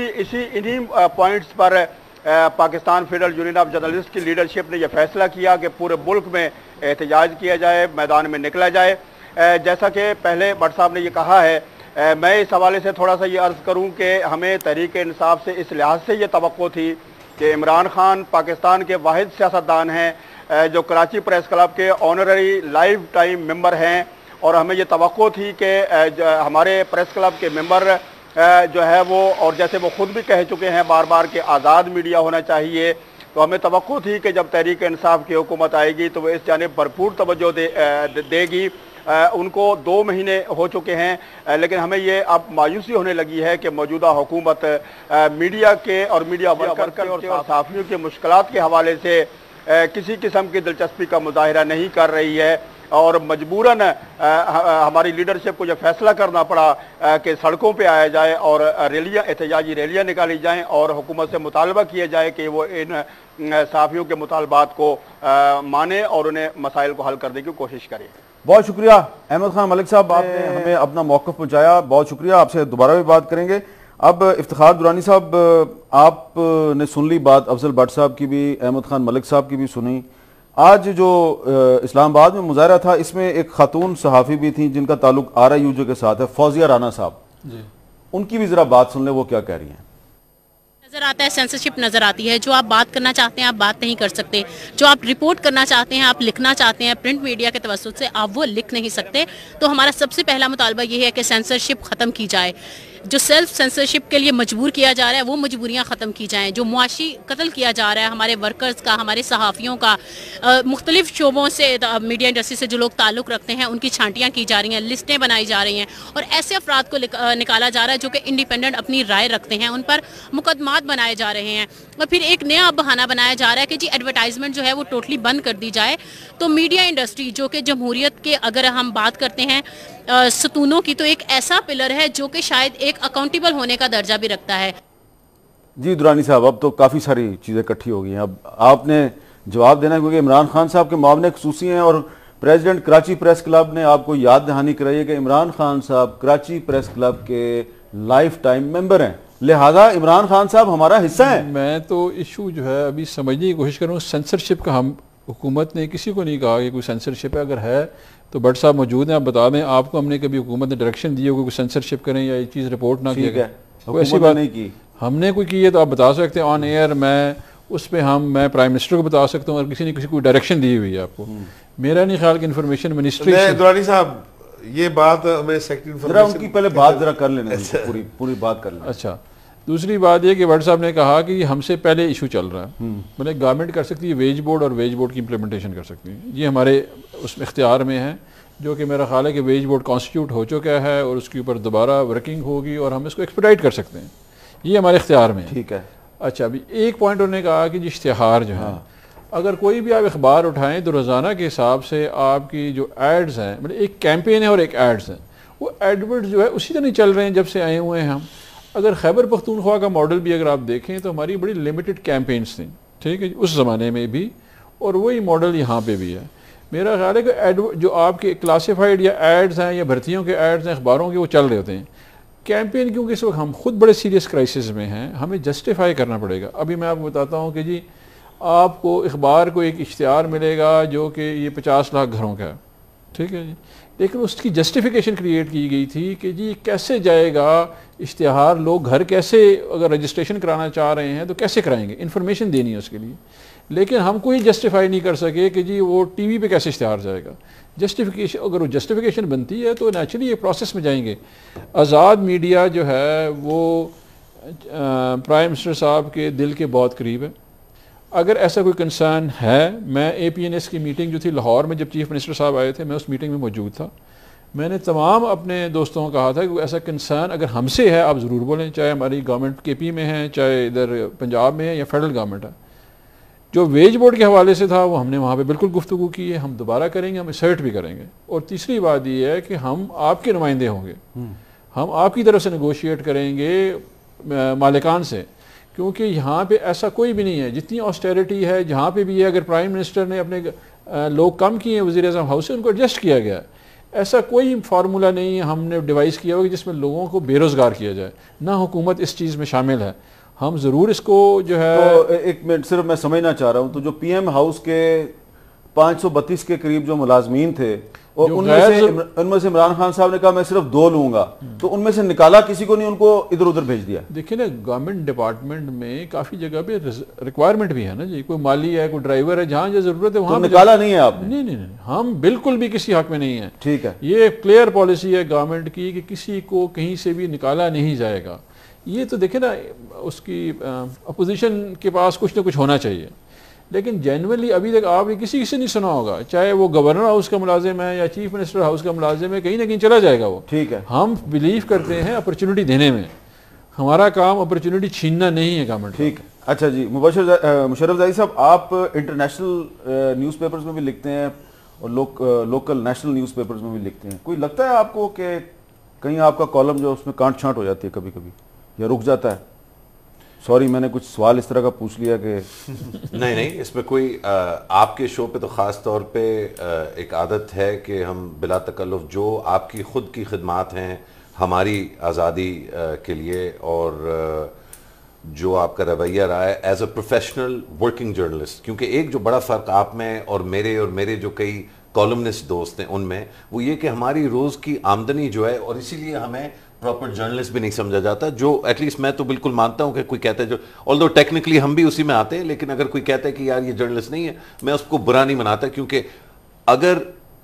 انہی پوائنٹس پر Pakistan federal union of journalist کی لیڈرشپ نے یہ فیصلہ کیا کہ پورے ملک میں احتجاج کیا جائے, میدان میں نکلا جائے. جیسا کہ پہلے بٹ صاحب نے یہ کہا ہے, میں اس حوالے سے تھوڑا سا یہ عرض کروں کہ ہمیں تحریک انصاف سے اس لحاظ سے یہ توقع تھی کہ عمران خان پاکستان کے واحد سیاستدان ہیں جو کراچی پریس کلب کے آنرری لائف ٹائم ممبر ہیں, اور ہمیں یہ توقع تھی کہ ہمارے پریس کلب کے ممبر جو ہے وہ, اور جیسے وہ خود بھی کہہ چکے ہیں بار بار کہ آزاد میڈیا ہونا چاہیے, تو ہمیں توقع تھی کہ جب تحریک انصاف کی حکومت آئے گی تو وہ اس جانب بھرپور توجہ دے گی. ان کو 2 مہینے ہو چکے ہیں, لیکن ہمیں یہ اب مایوسی ہونے لگی ہے کہ موجودہ حکومت میڈیا کے اور میڈیا ورکر اور صحافیوں کے مشکلات کے حوالے سے کسی قسم کی دلچسپی کا مظاہرہ نہیں کر رہی ہے, اور مجبوراً ہماری لیڈرشپ کو یہ فیصلہ کرنا پڑا کہ سڑکوں پہ آیا جائے اور احتجاجی ریلیاں نکالی جائیں اور حکومت سے مطالبہ کیا جائے کہ وہ ان صحافیوں کے مطالبات کو مانے اور انہیں مسائل کو حل کرنے کی کوشش کرے. بہت شکریہ احمد خان ملک صاحب, آپ نے ہمیں اپنا موقف پہنچایا, بہت شکریہ. آپ سے دوبارہ بھی بات کریں گے. اب افتخار درانی صاحب, آپ نے سن لی بات افضل بٹ صاحب کی بھی, احمد خان ملک صاحب کی بھی سنی. آج جو اسلام آباد میں مظاہرہ تھا اس میں ایک خاتون صحافی بھی تھیں جن کا تعلق RIUJ کے ساتھ ہے, فوزیہ رانا صاحب, ان کی بھی ذرا بات سن لیں وہ کیا کہہ رہی ہیں. نظر آتا ہے سینسرشپ نظر آتی ہے, جو آپ بات کرنا چاہتے ہیں آپ بات نہیں کر سکتے, جو آپ رپورٹ کرنا چاہتے ہیں آپ لکھنا چاہتے ہیں پرنٹ میڈیا کے توسط سے آپ وہ لکھ نہیں سکتے. تو ہمارا سب سے پہلا مطالبہ یہ ہے کہ سینسرشپ ختم کی جائے. جو سیلف سینسرشپ کے لیے مجبور کیا جا رہا ہے وہ مجبوریاں ختم کی جائیں. جو معاشی قتل کیا جا رہا ہے ہمارے ورکرز کا, ہمارے صحافیوں کا, مختلف شعبوں سے میڈیا انڈسٹری سے جو لوگ تعلق رکھتے ہیں ان کی چھانٹیاں کی جا رہی ہیں, لسٹیں بنائی جا رہی ہیں, اور ایسے افراد کو نکالا جا رہا ہے جو کہ انڈیپینڈنٹ اپنی رائے رکھتے ہیں, ان پر مقدمات بنائے جا رہے ہیں. اور پھر ایک نیا بہانہ بنایا جا رہا ہے کہ جی ایڈورٹائزمنٹ جو ہے وہ ٹوٹلی بند کر دی جائے. تو میڈیا انڈسٹری جو کہ جمہوریت کے اگر ہم بات کرتے ہیں ستونوں کی, تو ایک ایسا پلر ہے جو کہ شاید ایک اکاؤنٹیبل ہونے کا درجہ بھی رکھتا ہے. جی درانی صاحب, اب تو کافی ساری چیزیں اکٹھی ہو گئی ہیں, اب آپ نے جواب دینا ہے کیونکہ عمران خان صاحب کے معاون خصوصی ہیں اور پریزیڈنٹ کراچی پریس کلب نے آپ کو یاد دہانی کرائی ہے کہ عمران خان صاحب کراچی پریس کلب کے لائف ٹائم ممبر ہیں, لہذا عمران خان صاحب ہمارا حصہ ہیں. میں تو ایشو جو ہے ابھی سمجھنے کی کوشش کروں, سینسرشپ کا ہم حکومت نے کسی کو نہیں کہا کہ کوئی سینسرشپ ہے, اگر ہے تو بٹ صاحب موجود ہیں, آپ بتا دیں آپ کو ہم نے کبھی حکومت نے ڈائریکشن دی ہو کہ کوئی سینسرشپ کریں یا یہ چیز رپورٹ نہ کیا گیا, ایسی بات نہیں کی, ہم نے کوئی کی ہے تو آپ بتا سکتے ہیں آن ایئر, میں اس پہ میں پرائم منسٹر کو بتا سکتا ہوں اور کسی نے کسی کو ڈائریکشن دی ہوئی ہے آپ کو. میرا نہیں خیال کہ انفارمیشن منسٹری سے. درانی صاحب یہ بات ہمیں سیکٹری انفارمیشن کی پہلے بات ذرا کر لینا, پوری بات کر لینا. اچھا, دوسری بات یہ کہ وڈ صاحب نے کہا کہ یہ ہم سے پہلے ایشو چل رہا ہے, مطلب گورنمنٹ کر سکتی ہے ویج بورڈ, اور ویج بورڈ کی امپلیمنٹیشن کر سکتی ہے, یہ ہمارے اس میں اختیار میں ہے, جو کہ میرا خیال ہے کہ ویج بورڈ کانسٹیٹیوٹ ہو چکا ہے اور اس کے اوپر دوبارہ ورکنگ ہوگی اور ہم اس کو ایکسپیڈائٹ کر سکتے ہیں, یہ ہمارے اختیار میں ہے. ٹھیک ہے. اچھا, ابھی ایک پوائنٹ انہوں نے کہا کہ اشتہار جو ہے, اگر کوئی بھی آپ اخبار اٹھائیں تو روزانہ کے حساب سے آپ کی جو ایڈز ہیں, مطلب ایک کیمپین ہے اور ایک ایڈز ہیں, وہ ایڈورڈ جو ہے اسی طرح نہیں چل رہے ہیں جب سے آئے ہوئے ہیں ہم. اگر خیبر پختونخوا کا ماڈل بھی اگر آپ دیکھیں تو ہماری بڑی لمیٹڈ کیمپینز تھیں, ٹھیک ہے جی, اس زمانے میں بھی, اور وہی ماڈل یہاں پہ بھی ہے. میرا خیال ہے کہ جو آپ کے کلاسیفائڈ یا ایڈز ہیں یا بھرتیوں کے ایڈز ہیں اخباروں کے, وہ چل رہے ہوتے ہیں. کیمپین کیونکہ اس وقت ہم خود بڑے سیریس کرائسس میں ہیں, ہمیں جسٹیفائی کرنا پڑے گا. ابھی میں آپ کو بتاتا ہوں کہ جی آپ کو اخبار کو ایک اشتہار ملے گا جو کہ یہ 50 لاکھ گھروں کا ہے, ٹھیک ہے جی, لیکن اس کی جسٹیفیکیشن کریٹ کی گئی تھی کہ جی کیسے جائے گا اشتہار, لوگ گھر کیسے اگر رجسٹریشن کرانا چاہ رہے ہیں تو کیسے کرائیں گے, انفارمیشن دینی ہے اس کے لیے. لیکن ہم کوئی جسٹیفائی نہیں کر سکے کہ جی وہ ٹی وی پہ کیسے اشتہار جائے گا. جسٹیفیکیشن, اگر وہ جسٹیفیکیشن بنتی ہے تو نیچرلی یہ پروسیس میں جائیں گے. آزاد میڈیا جو ہے وہ پرائم منسٹر صاحب کے دل کے بہت قریب ہے. اگر ایسا کوئی کنسرن ہے, میں APNS کی میٹنگ جو تھی لاہور میں جب چیف منسٹر صاحب آئے تھے, میں اس میٹنگ میں موجود تھا. میں نے تمام اپنے دوستوں کو کہا تھا کہ ایسا کنسرن اگر ہم سے ہے آپ ضرور بولیں، چاہے ہماری گورنمنٹ کے پی میں ہے، چاہے ادھر پنجاب میں ہے یا فیڈرل گورنمنٹ ہے. جو ویج بورڈ کے حوالے سے تھا وہ ہم نے وہاں پہ بالکل گفتگو کی ہے، ہم دوبارہ کریں گے، ہم اسرٹ بھی کریں گے. اور تیسری بات یہ ہے کہ ہم آپ کے نمائندے ہوں گے، ہم آپ کی طرف سے نیگوشیٹ کریں گے مالکان سے، کیونکہ یہاں پہ ایسا کوئی بھی نہیں ہے. جتنی آسٹیرٹی ہے جہاں پہ بھی ہے، اگر پرائم منسٹر نے اپنے لوگ کم کیے ہیں وزیر اعظم ہاؤس سے، ان کو ایڈجسٹ کیا گیا ہے. ایسا کوئی فارمولا نہیں ہے ہم نے ڈیوائس کیا ہوگا جس میں لوگوں کو بے روزگار کیا جائے، نہ حکومت اس چیز میں شامل ہے. ہم ضرور اس کو جو ہے تو ایک منٹ صرف میں سمجھنا چاہ رہا ہوں، تو جو پی ایم ہاؤس کے 532 کے قریب جو ملازمین تھے اور ان میں سے عمران خان صاحب نے کہا میں صرف 2 لوں گا، تو ان میں سے نکالا کسی کو نہیں، ان کو ادھر ادھر بھیج دیا. دیکھیں نا گورنمنٹ ڈپارٹمنٹ میں کافی جگہ پہ ریکوائرمنٹ بھی ہے نا جی، کوئی مالی ہے، کوئی ڈرائیور ہے، جہاں جو ضرورت ہے وہاں نکالا نہیں ہے آپ نے؟ نہیں نہیں نہیں، ہم بالکل بھی کسی حق میں نہیں ہیں. ٹھیک ہے، یہ کلیئر پالیسی ہے گورنمنٹ کی کہ کسی کو کہیں سے بھی نکالا نہیں جائے گا. یہ تو دیکھیں نا اس کی اپوزیشن کے پاس کچھ نہ کچھ ہونا چاہیے، لیکن جینوئنلی ابھی تک آپ نے کسی سے نہیں سنا ہوگا، چاہے وہ گورنر ہاؤس کا ملازم ہے یا چیف منسٹر ہاؤس کا ملازم ہے، کہیں نہ کہیں چلا جائے گا وہ. ٹھیک ہے، ہم بلیو کرتے ہیں اپرچونٹی دینے میں، ہمارا کام اپرچونٹی چھیننا نہیں ہے گورنمنٹ. ٹھیک ہے. اچھا جی، مشرف زاہد صاحب، آپ انٹرنیشنل نیوز پیپرز میں بھی لکھتے ہیں اور لوکل نیشنل نیوز پیپرز میں بھی لکھتے ہیں. کوئی لگتا ہے آپ کو کہ کہیں آپ کا کالم جو اس میں کانٹ چھانٹ ہو جاتی ہے کبھی کبھی یا رک جاتا ہے؟ سوری میں نے کچھ سوال اس طرح کا پوچھ لیا کہ نہیں اس میں کوئی آپ کے شو پہ تو خاص طور پہ ایک عادت ہے کہ ہم بلا تکلف جو آپ کی خود کی خدمات ہیں ہماری آزادی کے لیے اور جو آپ کا رویہ رہا ہے as a professional working journalist, کیونکہ ایک جو بڑا فرق آپ میں اور میرے جو کئی کالمنسٹ دوست ہیں ان میں، وہ یہ کہ ہماری روز کی آمدنی جو ہے، اور اسی لیے ہمیں پراپر جرنلسٹ بھی نہیں سمجھا جاتا. جو ایٹ لیسٹ میں تو بالکل مانتا ہوں کہ کوئی کہتا ہے جو آلدو ٹیکنیکلی ہم بھی اسی میں آتے ہیں، لیکن اگر کوئی کہتا ہے کہ یار یہ جرنلسٹ نہیں ہے، میں اس کو برا نہیں مناتا، کیونکہ اگر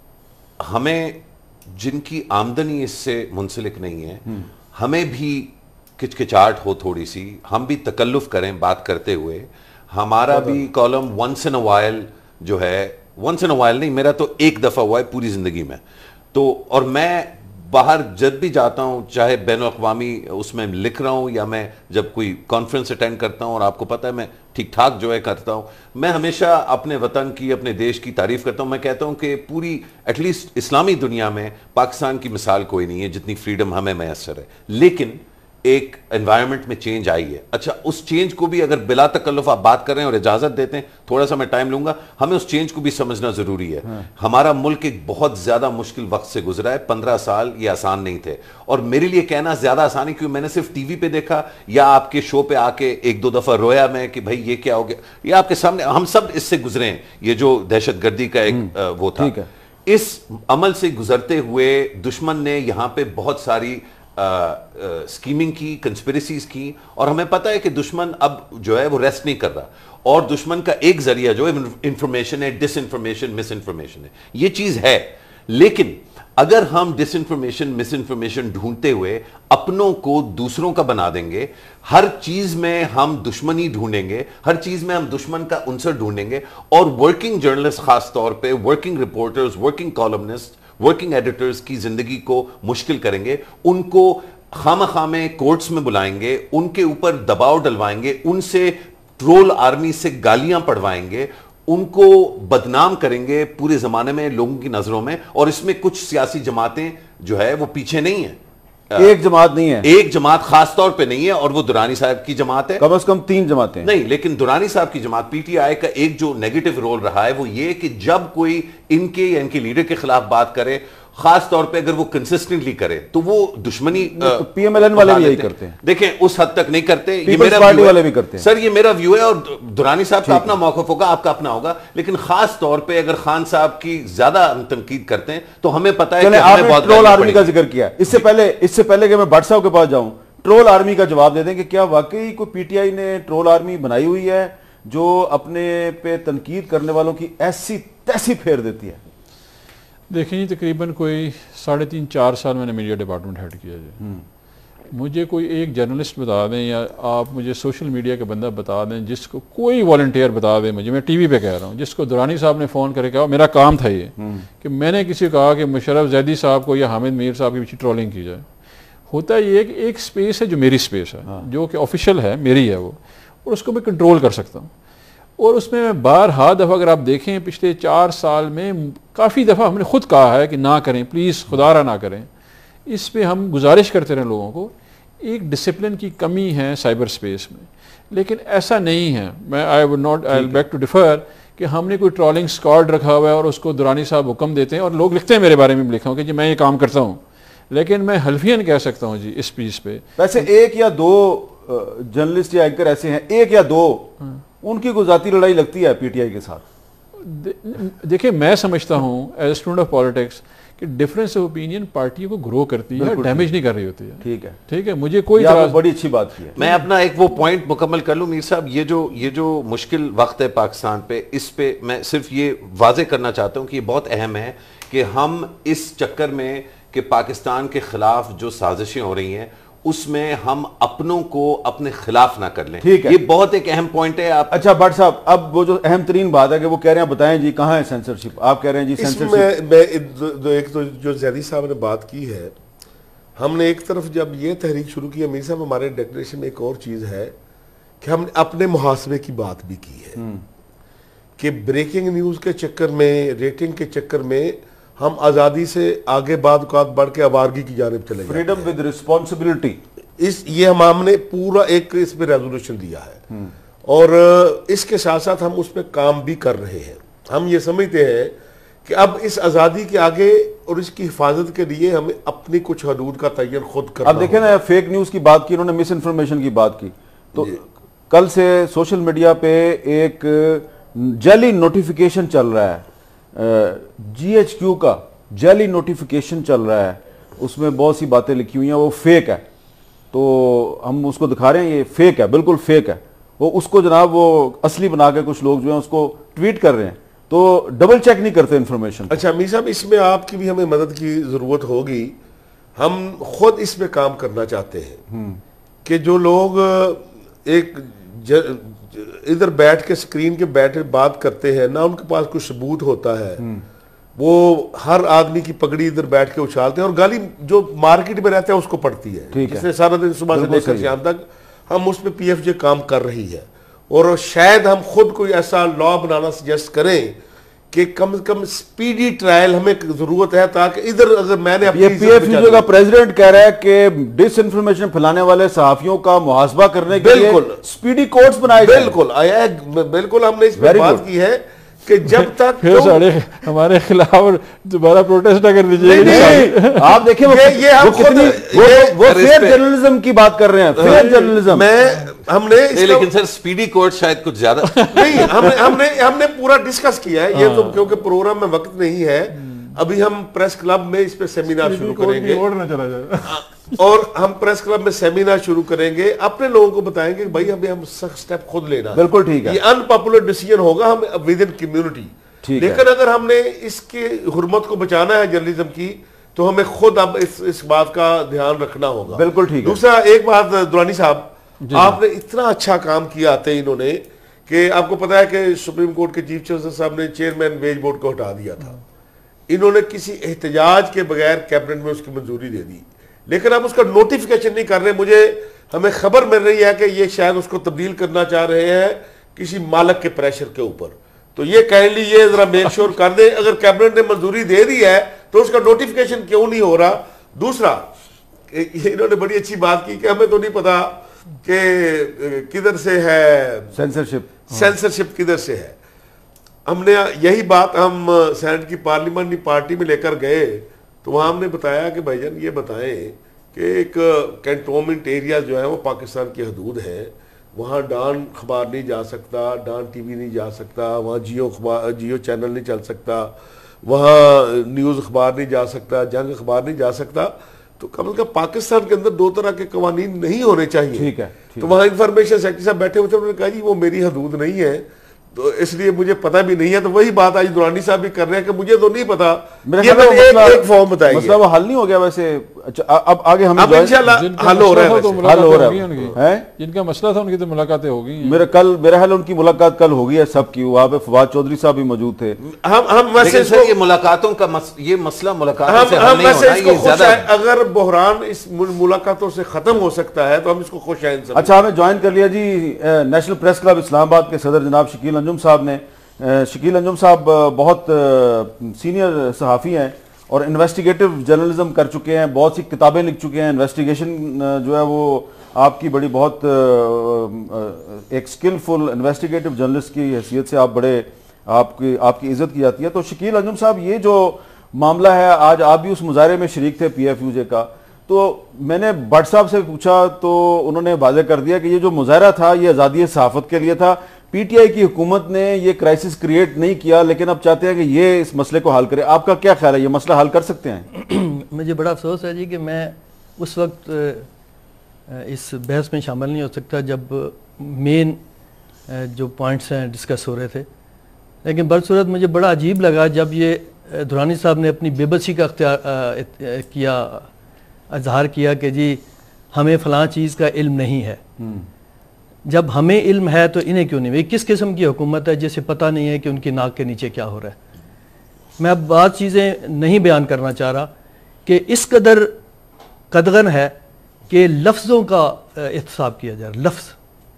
ہمیں جن کی آمدنی اس سے منسلک نہیں ہے ہمیں بھی کچکچاہٹ ہو تھوڑی سی، ہم بھی تکلف کریں بات کرتے ہوئے. ہمارا بھی column once in a while جو ہے، ونس ان اے وائل نہیں، میرا تو ایک دفعہ ہوا ہے پوری زندگی میں. تو اور میں باہر جب بھی جاتا ہوں، چاہے بین الاقوامی اس میں لکھ رہا ہوں یا میں جب کوئی کانفرنس اٹینڈ کرتا ہوں، اور آپ کو پتہ ہے میں ٹھیک ٹھاک جو ہے کرتا ہوں، میں ہمیشہ اپنے وطن کی، اپنے دیش کی تعریف کرتا ہوں. میں کہتا ہوں کہ پوری ایٹ لیسٹ اسلامی دنیا میں پاکستان کی مثال کوئی نہیں ہے جتنی فریڈم ہمیں میسر ہے. لیکن ایک انوائرمنٹ میں چینج آئی ہے. اچھا، اس چینج کو بھی اگر بلا تکلف آپ بات کر رہے ہیں اور اجازت دیتے ہیں، تھوڑا سا میں ٹائم لوں گا، ہمیں اس چینج کو بھی سمجھنا ضروری ہے. ہمارا ملک ایک بہت زیادہ مشکل وقت سے گزرا ہے، 15 سال یہ آسان نہیں تھے. اور میرے لیے کہنا زیادہ آسان ہے کیونکہ میں نے صرف ٹی وی پہ دیکھا یا آپ کے شو پہ آ کے ایک دو دفعہ رویا میں کہ بھائی یہ کیا ہو گیا، یہ آپ کے سامنے ہم سب اس سے گزرے ہیں. یہ جو دہشت گردی کا ایک وہ تھا، اس عمل سے گزرتے ہوئے دشمن نے یہاں پہ بہت ساری سکیمنگ کی، کنسپیریسیز کی، اور ہمیں پتہ ہے کہ دشمن اب جو ہے وہ ریسٹ نہیں کر رہا. اور دشمن کا ایک ذریعہ جو ہے انفارمیشن ہے، ڈس انفارمیشن، مس انفارمیشن ہے. یہ چیز ہے، لیکن اگر ہم ڈس انفارمیشن، مس انفارمیشن ڈھونڈتے ہوئے اپنوں کو دوسروں کا بنا دیں گے، ہر چیز میں ہم دشمنی ڈھونڈیں گے، ہر چیز میں ہم دشمن کا عنصر ڈھونڈیں گے، اور ورکنگ جرنلسٹ خاص طور پہ، working reporters, working columnist, working editors کی زندگی کو مشکل کریں گے. ان کو خامخواہ کورٹس میں بلائیں گے، ان کے اوپر دباؤ ڈلوائیں گے، ان سے ٹرول آرمی سے گالیاں پڑھوائیں گے، ان کو بدنام کریں گے پورے زمانے میں لوگوں کی نظروں میں. اور اس میں کچھ سیاسی جماعتیں جو ہے وہ پیچھے نہیں ہیں. ایک جماعت نہیں ہے، ایک جماعت خاص طور پہ نہیں ہے، اور وہ درانی صاحب کی جماعت ہے. کم از کم 3 جماعتیں نہیں، لیکن درانی صاحب کی جماعت، پی ٹی آئی کا ایک جو نیگیٹو رول رہا ہے وہ یہ کہ جب کوئی ان کے یا ان کے لیڈر کے خلاف بات کرے، خاص طور پہ اگر وہ کنسسٹنٹلی کرے، تو وہ دشمنی پی ایم ایل این والے بھی یہی کرتے ہیں. دیکھیں اس حد تک نہیں کرتے، یہ پیپلز پارٹی والے بھی کرتے ہیں. سر یہ میرا ویو ہے، اور درانی صاحب کا اپنا موقف ہوگا، آپ کا اپنا ہوگا، لیکن خاص طور پہ اگر خان صاحب کی زیادہ تنقید کرتے ہیں تو ہمیں پتہ ہے کہ آپ نے ٹرول آرمی کا ذکر کیا. اس سے پہلے کہ میں بٹ صاحب کے پاس جاؤں، ٹرول آرمی کا جواب دے دیں کہ کیا واقعی کوئی پی ٹی آئی نے ٹرول آرمی بنائی ہوئی ہے جو اپنے پہ تنقید کرنے والوں کی ایسی تیسی پھیر دیتی ہے؟ دیکھیں جی، تقریباً کوئی 3.5-4 سال میں نے میڈیا ڈپارٹمنٹ ہیڈ کیا جائے، مجھے کوئی ایک جرنلسٹ بتا دیں یا آپ مجھے سوشل میڈیا کا بندہ بتا دیں جس کو کوئی والنٹیئر بتا دیں مجھے, میں ٹی وی پہ کہہ رہا ہوں, جس کو درانی صاحب نے فون کر کے کہا میرا کام تھا یہ کہ میں نے کسی کو کہا کہ مشرف زیدی صاحب کو یا حامد میر صاحب کی پیچھے ٹرولنگ کی جائے. ہوتا یہ ہے کہ ایک سپیس ہے جو میری سپیس ہے, جو کہ آفیشیل ہے, میری ہے وہ, اور اس کو میں کنٹرول کر سکتا ہوں. اور اس میں بارہا دفعہ اگر آپ دیکھیں پچھلے 4 سال میں کافی دفعہ ہم نے خود کہا ہے کہ نہ کریں پلیز, خدا را نہ کریں. اس پہ ہم گزارش کرتے رہے لوگوں کو. ایک ڈسپلن کی کمی ہے سائبر سپیس میں, لیکن ایسا نہیں ہے. میں آئی بیک ٹو ڈیفر کہ ہم نے کوئی ٹرولنگ سکواڈ رکھا ہوا ہے اور اس کو درانی صاحب حکم دیتے ہیں, اور لوگ لکھتے ہیں میرے بارے میں بھی لکھا ہوں کہ جی میں یہ کام کرتا ہوں, لیکن میں حلفین کہہ سکتا ہوں جی اس پیس پہ. ویسے ایک یا دو جرنلسٹ یا اینکر ایسے ہیں, ایک یا دو, ان کی کوئی ذاتی لڑائی لگتی ہے پی ٹی آئی کے ساتھ. دیکھیں میں سمجھتا ہوں as a student of politics کہ ڈفرینس آف اوپینین پارٹیوں کو گرو کرتی ہے, ڈیمیج نہیں کر رہی ہوتی ہے. ٹھیک ہے, مجھے کوئی بڑی اچھی بات کی ہے. میں اپنا ایک وہ پوائنٹ مکمل کر لوں میر صاحب. یہ جو مشکل وقت ہے پاکستان پہ, اس پہ میں صرف یہ واضح کرنا چاہتا ہوں کہ یہ بہت اہم ہے کہ ہم اس چکر میں کہ پاکستان کے خلاف جو سازشیں ہو رہی ہیں اس میں ہم اپنوں کو اپنے خلاف نہ کر لیں. یہ بہت ایک اہم پوائنٹ ہے. اچھا بٹ صاحب, اب وہ جو اہم ترین بات ہے کہ وہ کہہ رہے ہیں بتائیں جی کہاں ہے سینسرشپ, آپ کہہ رہے ہیں جی سینسرشپ. میں ایک تو جو زیدی صاحب نے بات کی ہے, ہم نے ایک طرف جب یہ تحریک شروع کی, امیر صاحب ہمارے ڈیکلریشن میں ایک اور چیز ہے کہ ہم نے اپنے محاسبے کی بات بھی کی ہے کہ بریکنگ نیوز کے چکر میں, ریٹنگ کے چکر میں ہم آزادی سے آگے بعد اوقات بڑھ کے آوارگی کی جانب چلے گئے. فریڈم ود رسپانسبلٹی, یہ ہم نے پورا ایک اس پہ ریزولوشن دیا ہے, اور اس کے ساتھ ساتھ ہم اس پہ کام بھی کر رہے ہیں. ہم یہ سمجھتے ہیں کہ اب اس آزادی کے آگے اور اس کی حفاظت کے لیے ہمیں اپنی کچھ حدود کا تعین خود کرنا. اب دیکھیں نا, فیک نیوز کی بات کی انہوں نے, مس انفارمیشن کی بات کی, تو کل سے سوشل میڈیا پہ ایک جعلی نوٹیفیکیشن چل رہا ہے, جی ایچ کیو کا جعلی نوٹیفیکیشن چل رہا ہے, اس میں بہت سی باتیں لکھی ہوئی ہیں, وہ فیک ہے. تو ہم اس کو دکھا رہے ہیں, یہ فیک ہے, بالکل فیک ہے. وہ اس کو جناب وہ اصلی بنا کے کچھ لوگ جو ہیں اس کو ٹویٹ کر رہے ہیں, تو ڈبل چیک نہیں کرتے انفارمیشن. اچھا امیر صاحب, اس میں آپ کی بھی ہمیں مدد کی ضرورت ہوگی. ہم خود اس میں کام کرنا چاہتے ہیں کہ جو لوگ ایک ادھر بیٹھ کے اسکرین کے بیٹھے بات کرتے ہیں, نہ ان کے پاس کوئی ثبوت ہوتا ہے, وہ ہر آدمی کی پگڑی ادھر بیٹھ کے اچھالتے ہیں, اور گالی جو مارکیٹ میں رہتا ہے اس کو پڑتی ہے, جس نے سارا دن صبح سے لے کر شام تک. ہم اس پہ پی ایف جے کام کر رہی ہے, اور شاید ہم خود کوئی ایسا لا بنانا سجیسٹ کریں کہ کم از کم سپیڈی ٹرائل ہمیں ضرورت ہے, تاکہ ادھر اگر میں نے یہ پی ایف یو کا پریزیڈنٹ کہہ رہا ہے کہ ڈس انفارمیشن پھیلانے والے صحافیوں کا محاسبہ کرنے کے لیے سپیڈی کورٹس بنائے جائیں. بالکل ہم نے اس پہ بات کی ہے کہ جب تک ہمارے خلاف دوبارہ پروٹیسٹ نہ کر دیجیے. آپ دیکھیں وہ فیئر جرنلزم کی بات کر رہے ہیں, فیئر جرنلزم. ہم نے لیکن سر سپیڈی کورٹ شاید کچھ زیادہ نہیں, ہم نے پورا ڈسکس کیا ہے یہ تو, کیونکہ پروگرام میں وقت نہیں ہے. ابھی ہم پریس کلب میں اس پہ سیمینار شروع کریں گے, اور ہم پریس کلب میں سیمینار شروع کریں گے, اپنے لوگوں کو بتائیں گے بھائی ابھی ہم سخت سٹیپ خود لینا ہے. بالکل ٹھیک ہے, یہ ان پاپولر ڈیسیجن ہوگا ہم ود ان کمیونٹی, لیکن اگر ہم نے اس کی حرمت کو بچانا ہے جرنلزم کی, تو ہمیں خود اب اس بات کا دھیان رکھنا ہوگا. بالکل ٹھیک ہے. دوسرا ایک بات درانی صاحب, آپ نے اتنا اچھا کام کیا آتے انہوں نے, کہ آپ کو پتا ہے کہ سپریم کورٹ کے چیف جسٹس صاحب نے چیئرمین ویج بورڈ کو ہٹا دیا تھا. انہوں نے کسی احتجاج کے بغیر کیبنٹ میں اس کی منظوری دے دی, لیکن اب اس کا نوٹیفیکیشن نہیں کر رہے. ہمیں خبر مل رہی ہے کہ یہ شاید اس کو تبدیل کرنا چاہ رہے ہیں کسی مالک کے پریشر کے اوپر. تو یہ کائنڈلی یہ ذرا میک شور کر دیں, اگر کیبنٹ نے منظوری دے دی ہے تو اس کا نوٹیفیکیشن کیوں نہیں ہو رہا. دوسرا, انہوں نے بڑی اچھی بات کی کہ ہمیں تو نہیں پتا کہ کدھر سے ہے سینسرشپ کدھر سے ہے. ہم نے یہی بات ہم سینٹ کی پارلیمنٹری پارٹی میں لے کر گئے, تو وہاں ہم نے بتایا کہ بھائی جان یہ بتائیں کہ ایک کینٹونمنٹ ایریا جو ہے وہ پاکستان کی حدود ہے, وہاں ڈان اخبار نہیں جا سکتا, ڈان ٹی وی نہیں جا سکتا, وہاں جیو چینل نہیں چل سکتا, وہاں نیوز اخبار نہیں جا سکتا, جنگ اخبار نہیں جا سکتا. تو کم از کم پاکستان کے اندر 2 طرح کے قوانین نہیں ہونے چاہیے. ٹھیک ہے. تو وہاں انفارمیشن سیکرٹری صاحب بیٹھے ہوئے تھے, انہوں نے کہا جی وہ میری حدود نہیں ہے, تو اس لیے مجھے پتہ بھی نہیں ہے. تو وہی بات آج دورانی صاحب بھی کر رہے ہیں کہ مجھے تو نہیں پتا. یہ ایک فارم بتائیے, مسئلہ وہ حل نہیں ہو گیا ویسے اچھا اب آگے ہم انشاءاللہ حل ہو رہا ہے. جن کا مسئلہ تھا ان کی تو ملاقاتیں ہو گئی ہیں. میرا حال ان کی ملاقات کل ہو گئی ہے سب کی, وہاں پہ فواد چودھری صاحب بھی موجود تھے. ہم ویسے یہ ملاقاتوں کا یہ مسئلہ ملاقاتوں سے حل نہیں ہونا, یہ زیادہ اگر بحران اس ملاقاتوں سے ختم ہو سکتا ہے تو ہم اس کو خوش آئند سمجھیں. اچھا, ہمیں جوائن کر لیا جی national press club Islamabad کے صدر جناب شکیل انجم صاحب نے. شکیل انجم صاحب بہت سینئر صحافی ہیں اور انویسٹیگیٹو جرنلزم کر چکے ہیں, بہت سی کتابیں لکھ چکے ہیں. انویسٹیگیشن جو ہے وہ آپ کی بڑی بہت ایک سکلفل انویسٹیگیٹو جرنلسٹ کی حیثیت سے آپ بڑے آپ کی عزت کی جاتی ہے. تو شکیل انجم صاحب, یہ جو معاملہ ہے, آج آپ بھی اس مظاہرے میں شریک تھے پی ایف یو جے کا, تو میں نے بٹ صاحب سے پوچھا تو انہوں نے واضح کر دیا کہ یہ جو مظاہرہ تھا یہ آزادی صحافت کے لیے تھا. پی ٹی آئی کی حکومت نے یہ کرائسس کریٹ نہیں کیا, لیکن اب چاہتے ہیں کہ یہ اس مسئلے کو حل کرے. آپ کا کیا خیال ہے, یہ مسئلہ حل کر سکتے ہیں؟ مجھے بڑا افسوس ہے جی کہ میں اس وقت اس بحث میں شامل نہیں ہو سکتا جب مین جو پوائنٹس ہیں ڈسکس ہو رہے تھے, لیکن برصورت مجھے بڑا عجیب لگا جب یہ دورانی صاحب نے اپنی بے بسی کا اظہار کیا کہ جی ہمیں فلاں چیز کا علم نہیں ہے. جب ہمیں علم ہے تو انہیں کیوں نہیں؟ یہ کس قسم کی حکومت ہے جسے پتہ نہیں ہے کہ ان کی ناک کے نیچے کیا ہو رہا ہے؟ میں اب بات چیزیں نہیں بیان کرنا چاہ رہا کہ اس قدر قدغن ہے کہ لفظوں کا احتساب کیا جا رہا. لفظ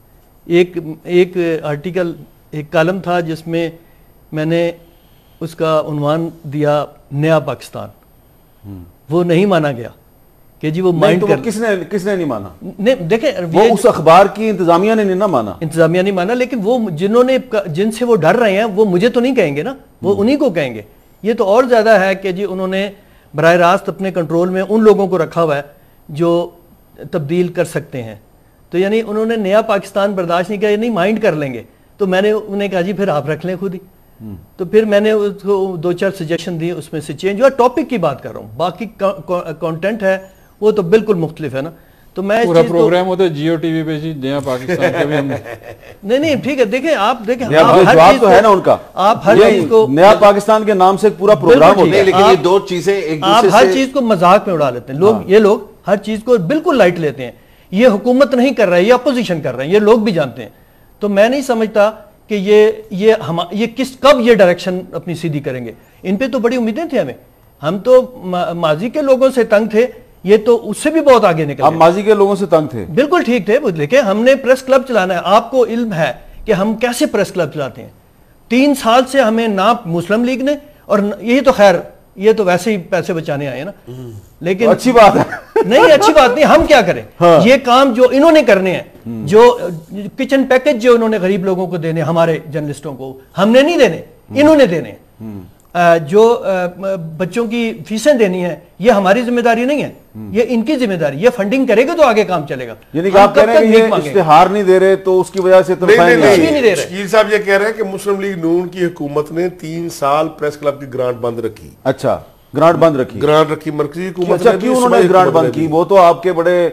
ایک آرٹیکل, ایک کالم تھا جس میں میں نے اس کا عنوان دیا نیا پاکستان. وہ نہیں مانا گیا کہ جی وہ مائنڈ کر, کس نے نہیں مانا؟ نہیں دیکھیں, وہ اس اخبار کی انتظامیہ نے نہ مانا, انتظامیہ نہیں مانا, لیکن وہ جن سے وہ ڈر رہے ہیں وہ مجھے تو نہیں کہیں گے نا, وہ انہی کو کہیں گے. یہ تو اور زیادہ ہے کہ جی انہوں نے براہ راست اپنے کنٹرول میں ان لوگوں کو رکھا ہوا ہے جو تبدیل کر سکتے ہیں. تو یعنی انہوں نے نیا پاکستان برداشت نہیں کیا, یہ نہیں مائنڈ کر لیں گے. تو میں نے انہیں کہا جی پھر آپ رکھ لیں خود ہی. تو پھر میں نے اس کو 2-4 سجیشن دی, اس میں سے چینج ہوا. ٹاپک کی بات کر رہا ہوں, باقی کانٹینٹ ہے وہ تو بالکل مختلف ہے نا. تو میں پورا پروگرام ہوتا ہے جیو ٹی وی پہ جی نیا پاکستان کا بھی ہم نہیں ٹھیک ہے, دیکھیں آپ دیکھیں جواب تو ہے نا ان کا, آپ ہر چیز کو نیا پاکستان کے نام سے پورا پروگرام ہوتا ہے, لیکن یہ دو چیزیں ایک دوسرے سے, آپ ہر چیز کو مذاق میں اڑا لیتے ہیں لوگ. یہ لوگ ہر چیز کو بالکل لائٹ لیتے ہیں. یہ حکومت نہیں کر رہا ہے, یہ اپوزیشن کر رہے ہیں, یہ لوگ بھی جانتے ہیں. تو میں نہیں سمجھتا کہ یہ کب یہ ڈائریکشن اپنی سیدھی کریں گے. ان پہ تو بڑی امیدیں تھیں ہمیں. ہم تو ماضی کے لوگوں سے تنگ تھے, یہ تو اس سے بھی بہت آگے نکل. آپ ماضی کے لوگوں سے تنگ تھے؟ بالکل ٹھیک تھے. دیکھیں ہم نے پریس کلب چلانا ہے, آپ کو علم ہے کہ ہم کیسے پریس کلب چلاتے ہیں. 3 سال سے ہمیں نہ مسلم لیگ نے, اور یہی تو خیر یہ تو ویسے ہی پیسے بچانے آئے نا, لیکن اچھی بات ہے نہیں, اچھی بات نہیں. ہم کیا کریں؟ یہ کام جو انہوں نے کرنے ہیں, جو کچن پیکج جو انہوں نے غریب لوگوں کو دینے, ہمارے جرنلسٹوں کو, ہم نے نہیں دینے, انہوں نے دینے. جو بچوں کی فیسیں دینی ہیں یہ ہماری ذمہ داری نہیں ہے, یہ ان کی ذمہ داری. یہ فنڈنگ کرے گا تو آگے کام چلے گا. یعنی کہ آپ کہہ رہے ہیں کہ یہ اشتہار نہیں دے رہے تو اس کی وجہ سے نہیں دے رہے. شکیل صاحب یہ کہہ رہے ہیں کہ مسلم لیگ نون کی حکومت نے 3 سال پریس کلب کی گرانٹ بند رکھی. اچھا, گرانٹ بند رکھی مرکزی حکومت نے. کیوں انہوں نے گرانٹ بند کی؟ وہ تو آپ کے بڑے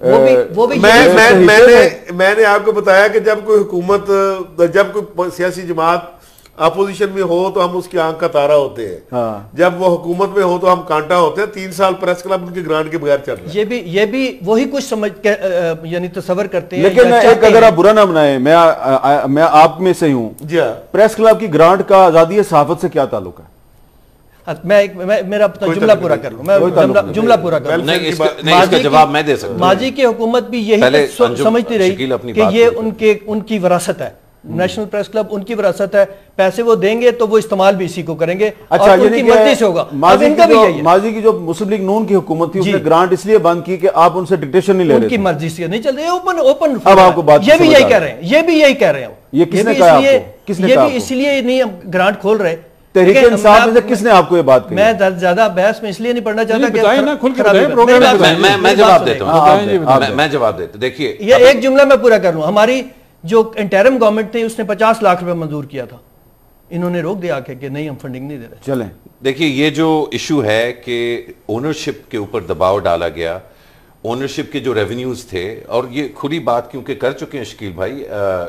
میں نے آپ کو بتایا کہ جب کوئی حکومت, جب کوئی سیاسی جماعت اپوزیشن میں ہو تو ہم اس کی آنکھ کا تارا ہوتے ہیں, جب وہ حکومت میں ہو تو ہم کانٹا ہوتے ہیں. 3 سال پریس کلب ان کی گرانٹ کے بغیر چل رہا ہے. یہ بھی وہی کچھ سمجھ کے یعنی تصور کرتے ہیں. لیکن ایک اگر آپ برا نہ بنائیں, میں آپ میں سے ہوں, پریس کلب کی گرانٹ کا آزادی صحافت سے کیا تعلق ہے؟ میں میرا جملہ پورا کر لوں, میں جملہ پورا کر لوں. نہیں, اس کا جواب میں دے سکتا ہوں. ماضی کی حکومت بھی یہی سمجھتی رہی کہ یہ ان کی وراثت ہے. نیشنل پریس کلب ان کی وراثت ہے, پیسے وہ دیں گے تو وہ استعمال بھی اسی کو کریں گے, اور ان کی مرضی سے ہوگا. ماضی کی جو مسلم لیگ نون کی حکومت تھی اس نے گرانٹ اس لیے بند کی کہ آپ ان سے ڈکٹیشن نہیں لے رہے, ان کی مرضی سے نہیں چل رہے. اوپن اب آپ کو بات یہ بھی یہی کہہ رہے ہیں, یہ بھی یہی کہہ رہے ہیں. یہ کس نے کہا آپ کو؟ یہ بھی اس لیے نہیں گرانٹ کھول رہے. تحریک انصاف میں سے کس نے آپ کو یہ بات کہی؟ میں زیادہ بحث میں اس لیے نہیں پڑھنا چاہتا کہ میں جواب دیتا ہوں. میں جواب دیتا ہوں. دیکھیے یہ ایک جملہ میں پورا کر لوں. ہماری جو انٹرم گورنمنٹ تھی اس نے 50 لاکھ روپے منظور کیا تھا, انہوں نے روک دیا کہ نہیں ہم فنڈنگ نہیں دے رہے. چلیں دیکھیے, یہ جو ایشو ہے کہ اونرشپ کے اوپر دباؤ ڈالا گیا, اونرشپ کے جو ریونیوز تھے, اور یہ کھلی بات کیونکہ کر چکے ہیں شکیل بھائی,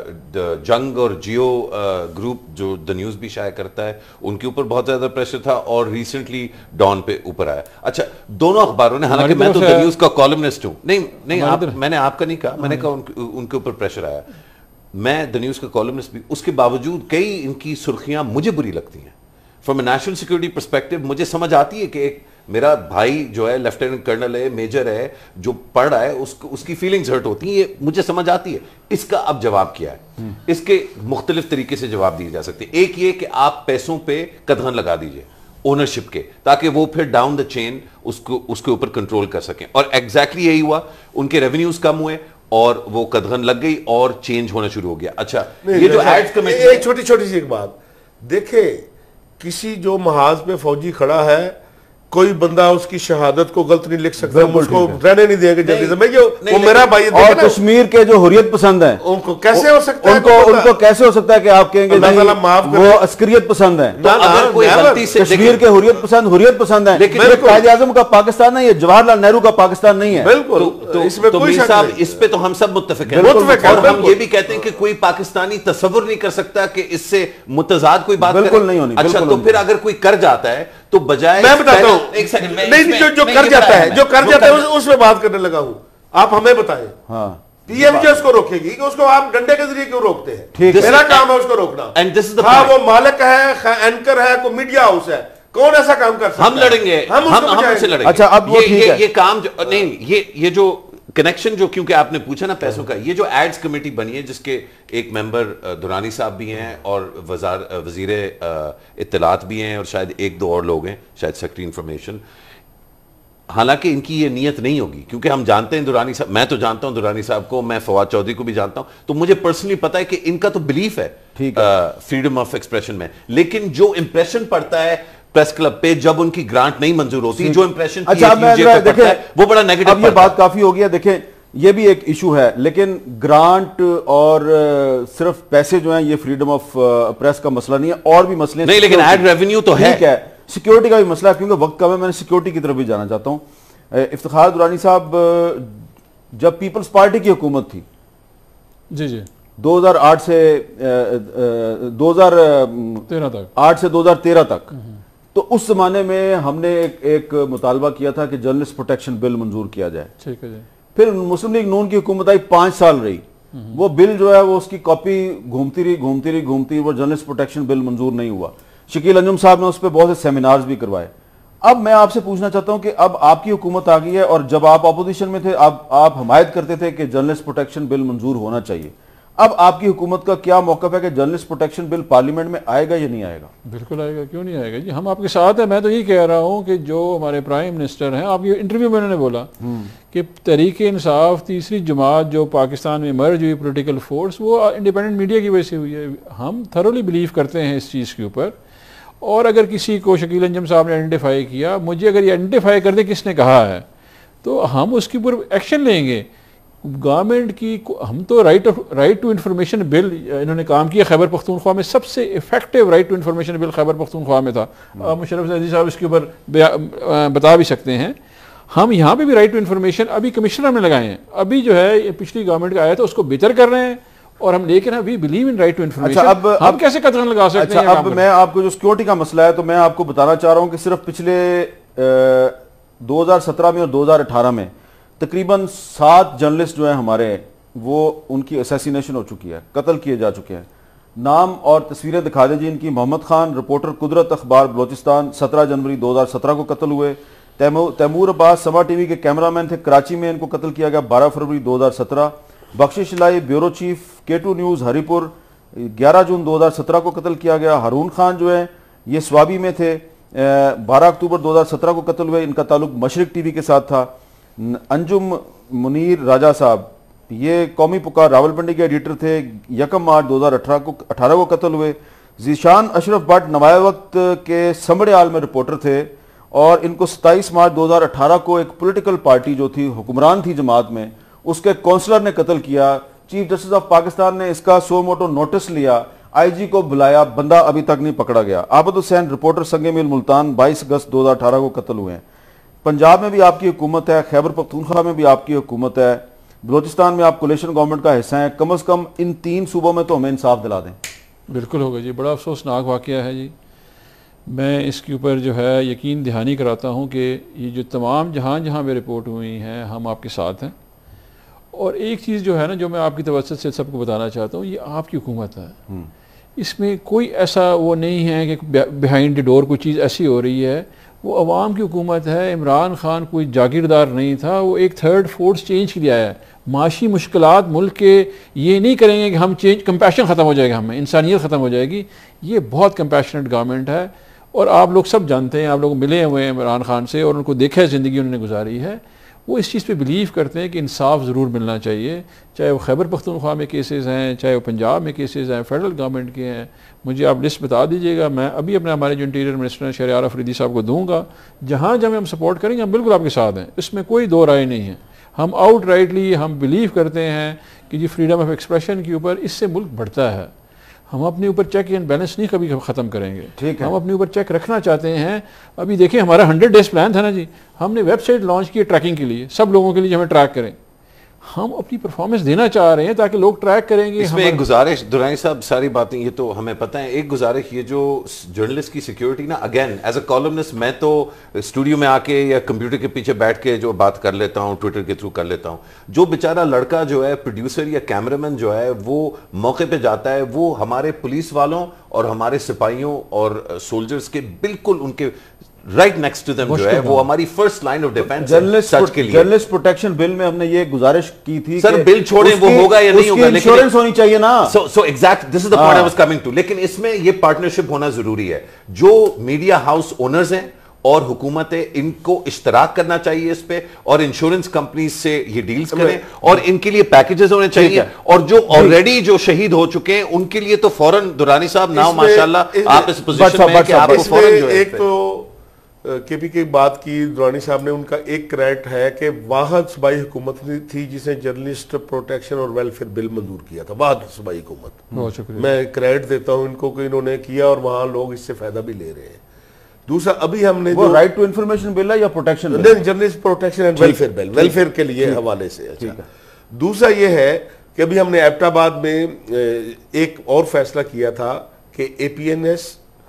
جنگ اور جیو گروپ جو دا نیوز بھی شائع کرتا ہے, ان کے اوپر بہت زیادہ پریشر تھا, اور ریسنٹلی ڈان پہ اوپر آیا. اچھا, دونوں اخباروں نے, حالانکہ میں تو دا نیوز کا کالمنسٹ ہوں, نہیں میں نے آپ کا نہیں کہا, میں نے کہا ان کے اوپر پریشر آیا, میں دا نیوز کا کالمنسٹ بھی, اس کے باوجود کئی ان کی سرخیاں مجھے بری لگتی ہیں. From a national security perspective مجھے سمجھ آتی ہے کہ ایک میرا بھائی جو ہے لیفٹیننٹ کرنل ہے, میجر ہے, جو پڑھ رہا ہے, اس کی فیلنگز ہرٹ ہوتی ہیں, یہ مجھے سمجھ آتی ہے. اس کا اب جواب کیا ہے؟ اس کے مختلف طریقے سے جواب دیے جا سکتے ہیں. ایک یہ کہ آپ پیسوں پہ قدغن لگا دیجئے اونرشپ کے, تاکہ وہ پھر ڈاؤن دا چین اس کے اوپر کنٹرول کر سکیں, اور ایگزیکٹلی یہی ہوا. ان کے ریونیوز کم ہوئے اور وہ قدغن لگ گئی اور چینج ہونا شروع ہو گیا. اچھا, یہ جو ایڈز کمیٹی, ایک چھوٹی سی ایک بات دیکھیں, کسی جو محاذ پہ فوجی کھڑا ہے, کوئی بندہ اس کی شہادت کو غلط نہیں لکھ سکتا, ہم اس کو رہنے نہیں دیں گے جلدی سے. وہ میرا بھائی, اور کشمیر کے جو حریت پسند ہیں, ان کو کیسے ہو سکتا ہے, ان کو کیسے ہو سکتا ہے کہ آپ کہیں گے وہ عسکریت پسند ہیں؟ کشمیر کے حریت پسند ہیں, لیکن قائد اعظم کا پاکستان ہے, یہ جواہر لال نہرو کا پاکستان نہیں ہے. بالکل, اس میں کوئی شک نہیں. اس پہ تو ہم سب متفق ہیں, اور ہم یہ بھی کہتے ہیں کہ کوئی پاکستانی تصور نہیں کر سکتا کہ اس سے متضاد کوئی بات بالکل نہیں ہونی. اچھا, تو پھر اگر کوئی کر جاتا ہے تو بجائے, میں بتاتا ہوں, نہیں جو کر جاتا ہے اس میں بات کرنے لگا ہوں, آپ ہمیں بتائیں. ہاں, پی ایم جی اس کو روکے گی کہ اس کو آپ ڈنڈے کے ذریعے کیوں روکتے ہیں؟ میرا کام ہے اس کو روکنا. ہاں, وہ مالک ہے, اینکر ہے, کوئی میڈیا ہاؤس ہے, کون ایسا کام کر سکتا ہے؟ ہم لڑیں گے, ہم سے لڑیں گے. اچھا, اب یہ کام نہیں, یہ جو کنیکشن جو, کیونکہ آپ نے پوچھا نا پیسوں کا, یہ جو ایڈز کمیٹی بنی ہے جس کے ایک ممبر دورانی صاحب بھی ہیں اور وزیر اطلاعات بھی ہیں, اور شاید ایک دو اور لوگ ہیں, شاید سیکرٹری انفارمیشن. حالانکہ ان کی یہ نیت نہیں ہوگی, کیونکہ ہم جانتے ہیں دورانی صاحب, میں تو جانتا ہوں دورانی صاحب کو, میں فواد چودھری کو بھی جانتا ہوں, تو مجھے پرسنلی پتا ہے کہ ان کا تو بلیف ہے فریڈم آف ایکسپریشن میں, لیکن جو امپریشن پڑتا ہے پریس کلب پہ جب ان کی گرانٹ نہیں منظور ہوتی, جو امپریشن وہ بڑا نیگیٹو. اب یہ بات کافی ہو گیا, دیکھیں یہ بھی ایک ایشو ہے, لیکن گرانٹ اور صرف پیسے جو ہیں یہ فریڈم آف پریس کا مسئلہ نہیں ہے, اور بھی مسئلے نہیں, لیکن ایڈ ریونیو تو ہے, سیکیورٹی کا بھی مسئلہ ہے. کیونکہ وقت کم ہے, میں نے سیکیورٹی کی طرف بھی جانا چاہتا ہوں. افتخار درانی صاحب, جب پیپلز پارٹی کی حکومت تھی, جی 2008 سے 2013 تک, تو اس زمانے میں ہم نے ایک مطالبہ کیا تھا کہ جرنلسٹ پروٹیکشن بل منظور کیا جائے. ٹھیک ہے جی. پھر مسلم لیگ نون کی حکومت آئی, 5 سال رہی, وہ بل جو ہے وہ اس کی کاپی گھومتی رہی, وہ جرنلسٹ پروٹیکشن بل منظور نہیں ہوا. شکیل انجم صاحب نے اس پہ بہت سے سیمینارز بھی کروائے. اب میں آپ سے پوچھنا چاہتا ہوں کہ اب آپ کی حکومت آ گئی ہے, اور جب آپ اپوزیشن میں تھے آپ حمایت کرتے تھے کہ جرنلسٹ پروٹیکشن بل منظور ہونا چاہیے. اب آپ کی حکومت کا کیا موقف ہے کہ جرنلسٹ پروٹیکشن بل پارلیمنٹ میں آئے گا یا نہیں آئے گا؟ بالکل آئے گا, کیوں نہیں آئے گا جی, ہم آپ کے ساتھ ہیں. میں تو یہ کہہ رہا ہوں کہ جو ہمارے پرائم منسٹر ہیں, آپ یہ انٹرویو میں انہوں نے بولا کہ تحریک انصاف تیسری جماعت جو پاکستان میں مرج ہوئی پولیٹیکل فورس, وہ انڈیپینڈنٹ میڈیا کی وجہ سے ہوئی ہے. ہم تھرولی بلیو کرتے ہیں اس چیز کے اوپر, اور اگر کسی کو شکیل انجم صاحب نے آئیڈینٹیفائی کیا, مجھے اگر یہ آئیڈینٹیفائی کر دے کس نے کہا ہے, تو ہم اس کے اوپر ایکشن لیں گے. گورنمنٹ کی ہم تو رائٹ ٹو انفارمیشن بل انہوں نے کام کیا خیبر پختونخوا میں, سب سے effective right to information bill Khyber Pakhtunkhwa میں تھا. مشرف عزیز صاحب اس کے اوپر بتا بھی سکتے ہیں. ہم یہاں پہ بھی رائٹ ٹو انفارمیشن ابھی کمشنر میں لگائے ہیں, ابھی جو ہے پچھلی گورنمنٹ کا آیا تھا اس کو بہتر کر رہے ہیں, اور ہم لیکن we believe in right to information. اب کیسے قدغن لگا سکتے ہیں؟ اب میں آپ کو جو سیکورٹی کا مسئلہ ہے, تو میں آپ کو بتانا چاہ رہا ہوں کہ صرف پچھلے 2017 میں اور 2018 میں تقریباً 7 جرنلسٹ جو ہیں ہمارے, وہ ان کی اسیسینیشن ہو چکی ہے, قتل کیے جا چکے ہیں. نام اور تصویریں دکھا دیں جی ان کی. محمد خان, رپورٹر قدرت اخبار بلوچستان, 17 جنوری 2017 کو قتل ہوئے. تیمور عباس سما ٹی وی کے کیمرہ مین تھے, کراچی میں ان کو قتل کیا گیا 12 فروری 2017. بخشش لائی بیورو چیف K2 نیوز ہری پور, 11 جون 2017 کو قتل کیا گیا. ہارون خان جو ہیں یہ سوابی میں تھے, 12 اکتوبر 2017 کو قتل ہوئے, ان کا تعلق مشرق ٹی وی کے ساتھ تھا. انجم منیر راجہ صاحب یہ قومی پکار راولپنڈی کے ایڈیٹر تھے, 1 مارچ 2018 کو قتل ہوئے. ذیشان اشرف بٹ نوائے وقت کے سمڑے آل میں رپورٹر تھے, اور ان کو 27 مارچ 2018 کو ایک پولیٹیکل پارٹی جو تھی حکمران تھی جماعت میں, اس کے کونسلر نے قتل کیا. چیف جسٹس آف پاکستان نے اس کا سو موٹو نوٹس لیا, آئی جی کو بلایا, بندہ ابھی تک نہیں پکڑا گیا. عابد حسین رپورٹر سنگ میل ملتان 22 اگست 2018 کو قتل ہوئے ہیں. पंजाब में भी आपकी हुकूमत है, खैबर पख्तूनख्वा में भी आपकी हुकूमत है, बलोचिस्तान में आप कोलिशन गवर्नमेंट का हिस्सा हैं, कम से कम इन 3 सूबों में तो हमें इंसाफ दिला दें। बिल्कुल होगा जी, बड़ा अफसोसनाक वाक़या है जी। मैं इसके ऊपर जो है यकीन दहानी कराता हूँ कि ये जो तमाम जहाँ पे रिपोर्ट हुई हैं हम आपके साथ हैं। और एक चीज़ जो है ना, जो मैं आपकी तवज्जो से सबको बताना चाहता हूँ, ये आपकी हुकूमत है, इसमें कोई ऐसा वो नहीं है कि बिहाइंड द डोर कोई चीज़ ऐसी हो रही है। वो अवाम की हुकूमत है। इमरान खान कोई जागीरदार नहीं था, वो एक थर्ड फोर्स चेंज के लिए आया है। माशी मुश्किलात मुल्क के ये नहीं करेंगे कि हम चेंज, कंपैशन ख़त्म हो जाएगा, हमें इंसानियत ख़त्म हो जाएगी। ये बहुत कंपैशनेट गवर्नमेंट है और आप लोग सब जानते हैं, आप लोग मिले हुए हैं इमरान खान से और उनको देखा है ज़िंदगी उन्होंने गुजारी है। वो इस चीज़ पे बिलीव करते हैं कि इंसाफ ज़रूर मिलना चाहिए, चाहे वो खैबर पख्तूनख्वा में केसेस हैं, चाहे वो पंजाब में केसेस हैं, फेडरल गवर्नमेंट के हैं। मुझे आप लिस्ट बता दीजिएगा, मैं अभी अपने हमारे जो इंटीरियर मिनिस्टर हैं शहरियार अफरीदी साहब को दूंगा। जहाँ जहाँ हम सपोर्ट करेंगे हम बिल्कुल आपके साथ हैं, इसमें कोई दो राय नहीं है। हम आउट राइटली हम बिलीव करते हैं कि जी फ्रीडम ऑफ एक्सप्रेशन के ऊपर इससे मुल्क बढ़ता है। हम अपने ऊपर चेक एंड बैलेंस नहीं कभी ख़त्म करेंगे, ठीक है। हम अपने ऊपर चेक रखना चाहते हैं। अभी देखिए हमारा 100 डेज प्लान था ना जी, हमने वेबसाइट लॉन्च की ट्रैकिंग के लिए, सब लोगों के लिए हमें ट्रैक करें। हम अपनी परफॉर्मेंस देना चाह रहे हैं ताकि लोग ट्रैक करेंगे। इसमें एक गुजारिश, दुरानी साहब सारी बातें ये तो हमें पता है, एक गुजारिश ये जो जर्नलिस्ट की सिक्योरिटी ना, अगेन एज अ कॉलमनिस्ट मैं तो स्टूडियो में आके या कंप्यूटर के पीछे बैठ के जो बात कर लेता हूँ, ट्विटर के थ्रू कर लेता हूँ। जो बेचारा लड़का जो है, प्रोड्यूसर या कैमरामैन जो है, वो मौके पे जाता है, वो हमारे पुलिस वालों और हमारे सिपाहियों और सोल्जर्स के बिल्कुल उनके राइट नेक्स्ट टू देम जो है, वो हमारी फर्स्ट लाइन ऑफ डिफेंस सच के लिए। जर्नलिस्ट प्रोटेक्शन बिल में हमने ये गुजारिश की थी सर, बिल छोड़ें वो होगा या नहीं होगा, लेकिन इंश्योरेंस होनी चाहिए ना। So exact this is the point I was coming to. लेकिन इसमें ये पार्टनरशिप होना जरूरी है। जो मीडिया हाउस ओनर्स हैं और हुकूमतें, इनको इश्तराक करना चाहिए इस पे, और इंश्योरेंस कंपनी से ये डील्स करें और इनके लिए पैकेजेस होने चाहिए। और जो ऑलरेडी जो शहीद हो चुके हैं उनके लिए तो फौरन, दुरानी साहब नाउ माशाल्लाह आप इस पोजीशन में कि आपको फौरन जो है, एक तो केपी की बात की दुरानी साहब ने, उनका एक क्रेडिट है कि वाहद सूबाई हुकूमत थी जिसने जर्नलिस्ट प्रोटेक्शन और वेलफेयर बिल मंजूर किया था, वाहद सूबाई हुकूमत। बहुत शुक्रिया, मैं क्रेडिट देता हूं इनको कि इन्होंने किया और वहां लोग इससे फायदा भी ले रहे हैं। दूसरा, अभी हमने वो राइट टू इन्फॉर्मेशन बिल है या protection bill? Journalist protection and welfare bill, welfare के लिए हवाले से। अच्छा, दूसरा ये है कि अभी हमने एबटाबाद में एक और फैसला किया था कि APNS,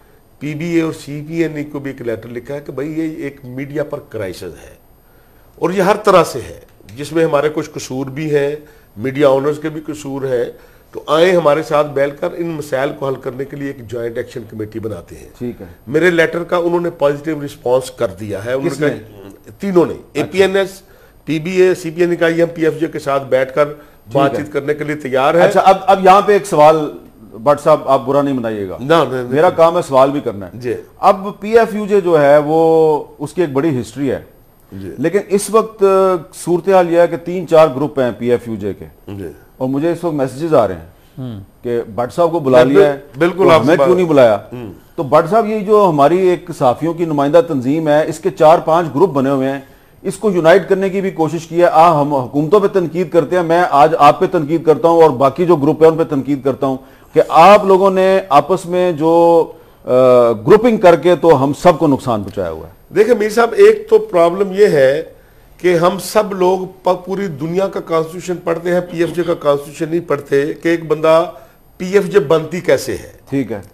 PBA और CPN को भी एक लेटर लिखा है कि भाई ये एक मीडिया पर क्राइसिस है और ये हर तरह से है, जिसमें हमारे कुछ कसूर भी हैं, मीडिया ओनर्स के भी कसूर है। तो आए हमारे साथ बैठकर इन मसाइल को हल करने के लिए एक जॉइंट एक्शन कमेटी बनाते हैं। ठीक है, मेरे लेटर का उन्होंने पॉजिटिव रिस्पांस कर दिया है। उन्होंने तीनों ने, APNS, PBA, CPN का PFJ के साथ बैठकर बातचीत करने के लिए तैयार है। अच्छा, अब यहाँ पे एक सवाल, बट साहब आप बुरा नहीं बनाइएगा, मेरा काम है सवाल भी करना है जी। अब PFUJ जो है वो उसकी एक बड़ी हिस्ट्री है, लेकिन इस वक्त सूरत हाल यह है कि 3-4 ग्रुप हैं PFUJ के, और मुझे इस वक्त मैसेजेस आ रहे हैं कि भट्ट साहब को बुला लिया है, बिल्कुल हमें क्यों नहीं बुलाया। तो भट्ट साहब, ये जो हमारी एक सहाफियों की नुमाइंदा तंजीम है, इसके 4-5 ग्रुप बने हुए हैं, इसको यूनाइट करने की भी कोशिश की है। हम हुकूमतों पे तनकीद करते हैं, मैं आज आप पे तनकीद करता हूं और बाकी जो ग्रुप है उन पे तनकीद करता हूं कि आप लोगों ने आपस में जो ग्रुपिंग करके तो हम सबको नुकसान पहुंचाया हुआ है। देखिए मीर साहब, एक तो प्रॉब्लम यह है कि हम सब लोग पूरी दुनिया का कॉन्स्टिट्यूशन पढ़ते हैं, PFJ का कॉन्स्टिट्यूशन नहीं पढ़ते कि एक बंदा PFJ बनती कैसे है। ठीक है,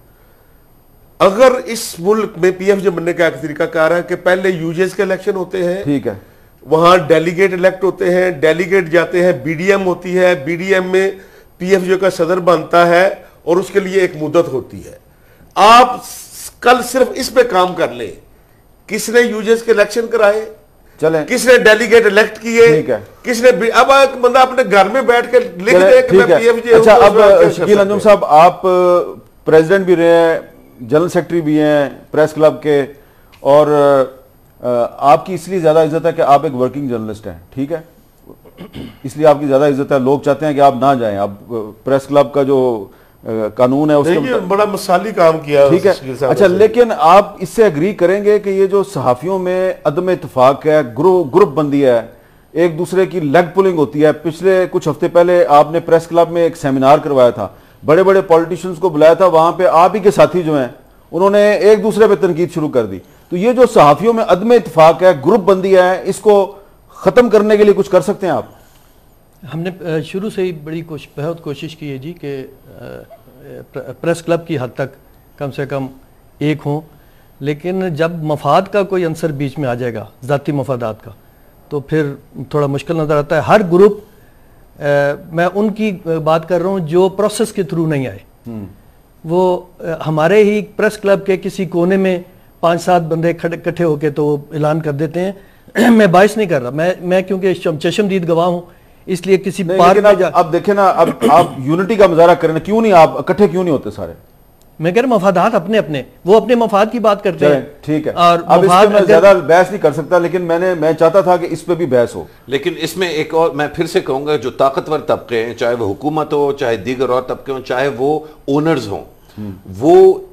अगर इस मुल्क में PFJ बनने का एक तरीका कार है कि पहले यूजेस के इलेक्शन होते हैं, ठीक है, वहां डेलीगेट इलेक्ट होते हैं, डेलीगेट जाते हैं, BDM होती है, BDM में PFJ का सदर बनता है और उसके लिए एक मुद्दत होती है। आप कल सिर्फ इस पे काम कर ले, किसने यूजेस के इलेक्शन कराए, चले, किसने डेलीगेट इलेक्ट किए, किसने, अब एक बंदा अपने घर में बैठ के लिख दे कि मैं PFJ। अच्छा, अब शकील अंजुम साहब, आप प्रेसिडेंट भी रहे हैं, जनरल सेक्रेटरी भी हैं प्रेस क्लब के, और आपकी इसलिए ज्यादा इज्जत है कि आप एक वर्किंग जर्नलिस्ट हैं, ठीक है, इसलिए आपकी ज्यादा इज्जत है। लोग चाहते हैं कि आप ना जाएं, आप प्रेस क्लब का जो कानून है उसके बड़ा मिसाली काम किया, ठीक है। अच्छा, लेकिन आप इससे एग्री करेंगे कि ये जो सहाफियों में अदम इत्तेफाक है, ग्रुप बंदी है, एक दूसरे की लेग पुलिंग होती है। पिछले कुछ हफ्ते पहले आपने प्रेस क्लब में एक सेमिनार करवाया था, बड़े बड़े पॉलिटिशियंस को बुलाया था, वहां पे आप ही के साथी जो हैं उन्होंने एक दूसरे पे तनकीद शुरू कर दी। تو یہ جو صحافیوں میں عدم اتفاق ہے، گروپ بندی ہے، اس کو ختم کرنے کے لیے کچھ کر سکتے ہیں آپ؟ ہم نے شروع سے ہی بہت کوشش کی ہے جی کہ پریس کلب کی حد تک کم سے کم ایک ہوں، لیکن جب مفاد کا کوئی عنصر بیچ میں آ جائے گا، ذاتی مفادات کا، تو پھر تھوڑا مشکل نظر آتا ہے. ہر گروپ، میں ان کی بات کر رہا ہوں جو پروسیس کے تھرو نہیں آئے، وہ ہمارے ہی پریس کلب کے کسی کونے میں 5-7 بندے اکٹھے ہو کے تو وہ اعلان کر دیتے ہیں. میں باعث نہیں کر رہا، میں کیونکہ چشمدید گواہ ہوں، اس لیے کسی پارک میں اب دیکھیں نا، اب آپ یونٹی کا مظاہرہ کریں، کیوں نہیں آپ اکٹھے کیوں نہیں ہوتے سارے؟ میں کہہ رہا ہوں مفادات اپنے اپنے، وہ اپنے مفاد کی بات کرتے ہیں. ٹھیک ہے، اور اب اس پہ میں زیادہ بحث نہیں کر سکتا، لیکن میں چاہتا تھا کہ اس پہ بھی بحث ہو. لیکن اس میں ایک اور میں پھر سے کہوں گا، جو طاقتور طبقے ہیں، چاہے وہ حکومت ہو، چاہے دیگر اور طبقے ہوں، چاہے وہ اونرز ہوں، وہ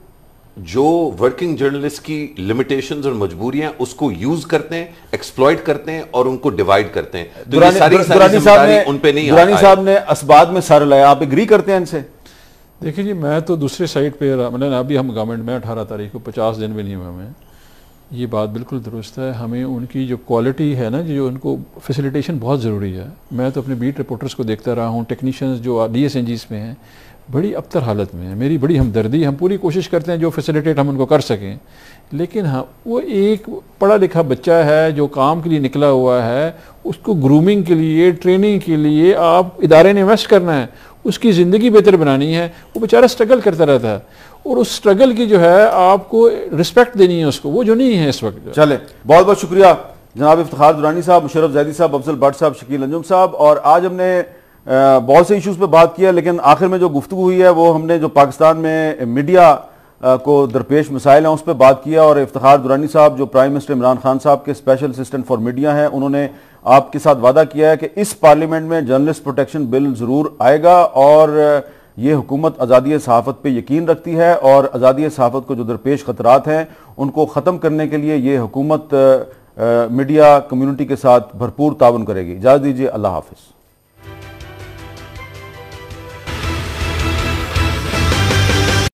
جو ورکنگ جرنلسٹ کی لمیٹیشنز اور مجبوریاں اس کو یوز کرتے ہیں، ایکسپلوئٹ کرتے ہیں اور ان کو ڈیوائیڈ کرتے ہیں. تو یہ ساری ذمہ داری ان پہ نہیں درانی صاحب نے اسباد میں سارے لایا، آپ ایگری کرتے ہیں ان سے؟ دیکھیں جی، میں تو دوسرے سائٹ پہ مطلب ابھی ہم گورنمنٹ میں 18 تاریخ کو 50 دن بھی نہیں ہوئے ہمیں. یہ بات بالکل درست ہے، ہمیں ان کی جو کوالٹی ہے نا، جو ان کو فیسیلیٹیشن بہت ضروری ہے. میں تو اپنے بیٹ رپورٹرز کو دیکھتا رہا ہوں، ٹیکنیشینز جو ڈی ایس این جیز میں ہیں بڑی ابتر حالت میں ہیں. میری بڑی ہمدردی، ہم پوری کوشش کرتے ہیں جو فیسیلیٹیٹ ہم ان کو کر سکیں، لیکن ہاں وہ ایک پڑھا لکھا بچہ ہے جو کام کے لیے نکلا ہوا ہے، اس کو گرومنگ کے لیے، ٹریننگ کے لیے آپ ادارے نے انویسٹ کرنا ہے، اس کی زندگی بہتر بنانی ہے. وہ بیچارہ سٹرگل کرتا رہتا ہے، اور اس سٹرگل کی جو ہے آپ کو رسپیکٹ دینی ہے اس کو، وہ جو نہیں ہے اس وقت. چلیں، بہت بہت شکریہ جناب افتخار درانی صاحب، مشرف زیدی صاحب، افضل بٹ صاحب، شکیل انجم صاحب. اور آج ہم نے بہت سے ایشوز پہ بات کیا، لیکن آخر میں جو گفتگو ہوئی ہے وہ ہم نے جو پاکستان میں میڈیا کو درپیش مسائل ہیں اس پہ بات کیا. اور افتخار درانی صاحب جو پرائم منسٹر عمران خان صاحب کے اسپیشل اسسٹنٹ فار میڈیا ہیں، انہوں نے آپ کے ساتھ وعدہ کیا ہے کہ اس پارلیمنٹ میں جرنلسٹ پروٹیکشن بل ضرور آئے گا، اور یہ حکومت آزادی صحافت پہ یقین رکھتی ہے، اور آزادی صحافت کو جو درپیش خطرات ہیں ان کو ختم کرنے کے لیے یہ حکومت میڈیا کمیونٹی کے ساتھ بھرپور تعاون کرے گی. اجازت دیجیے، اللہ حافظ.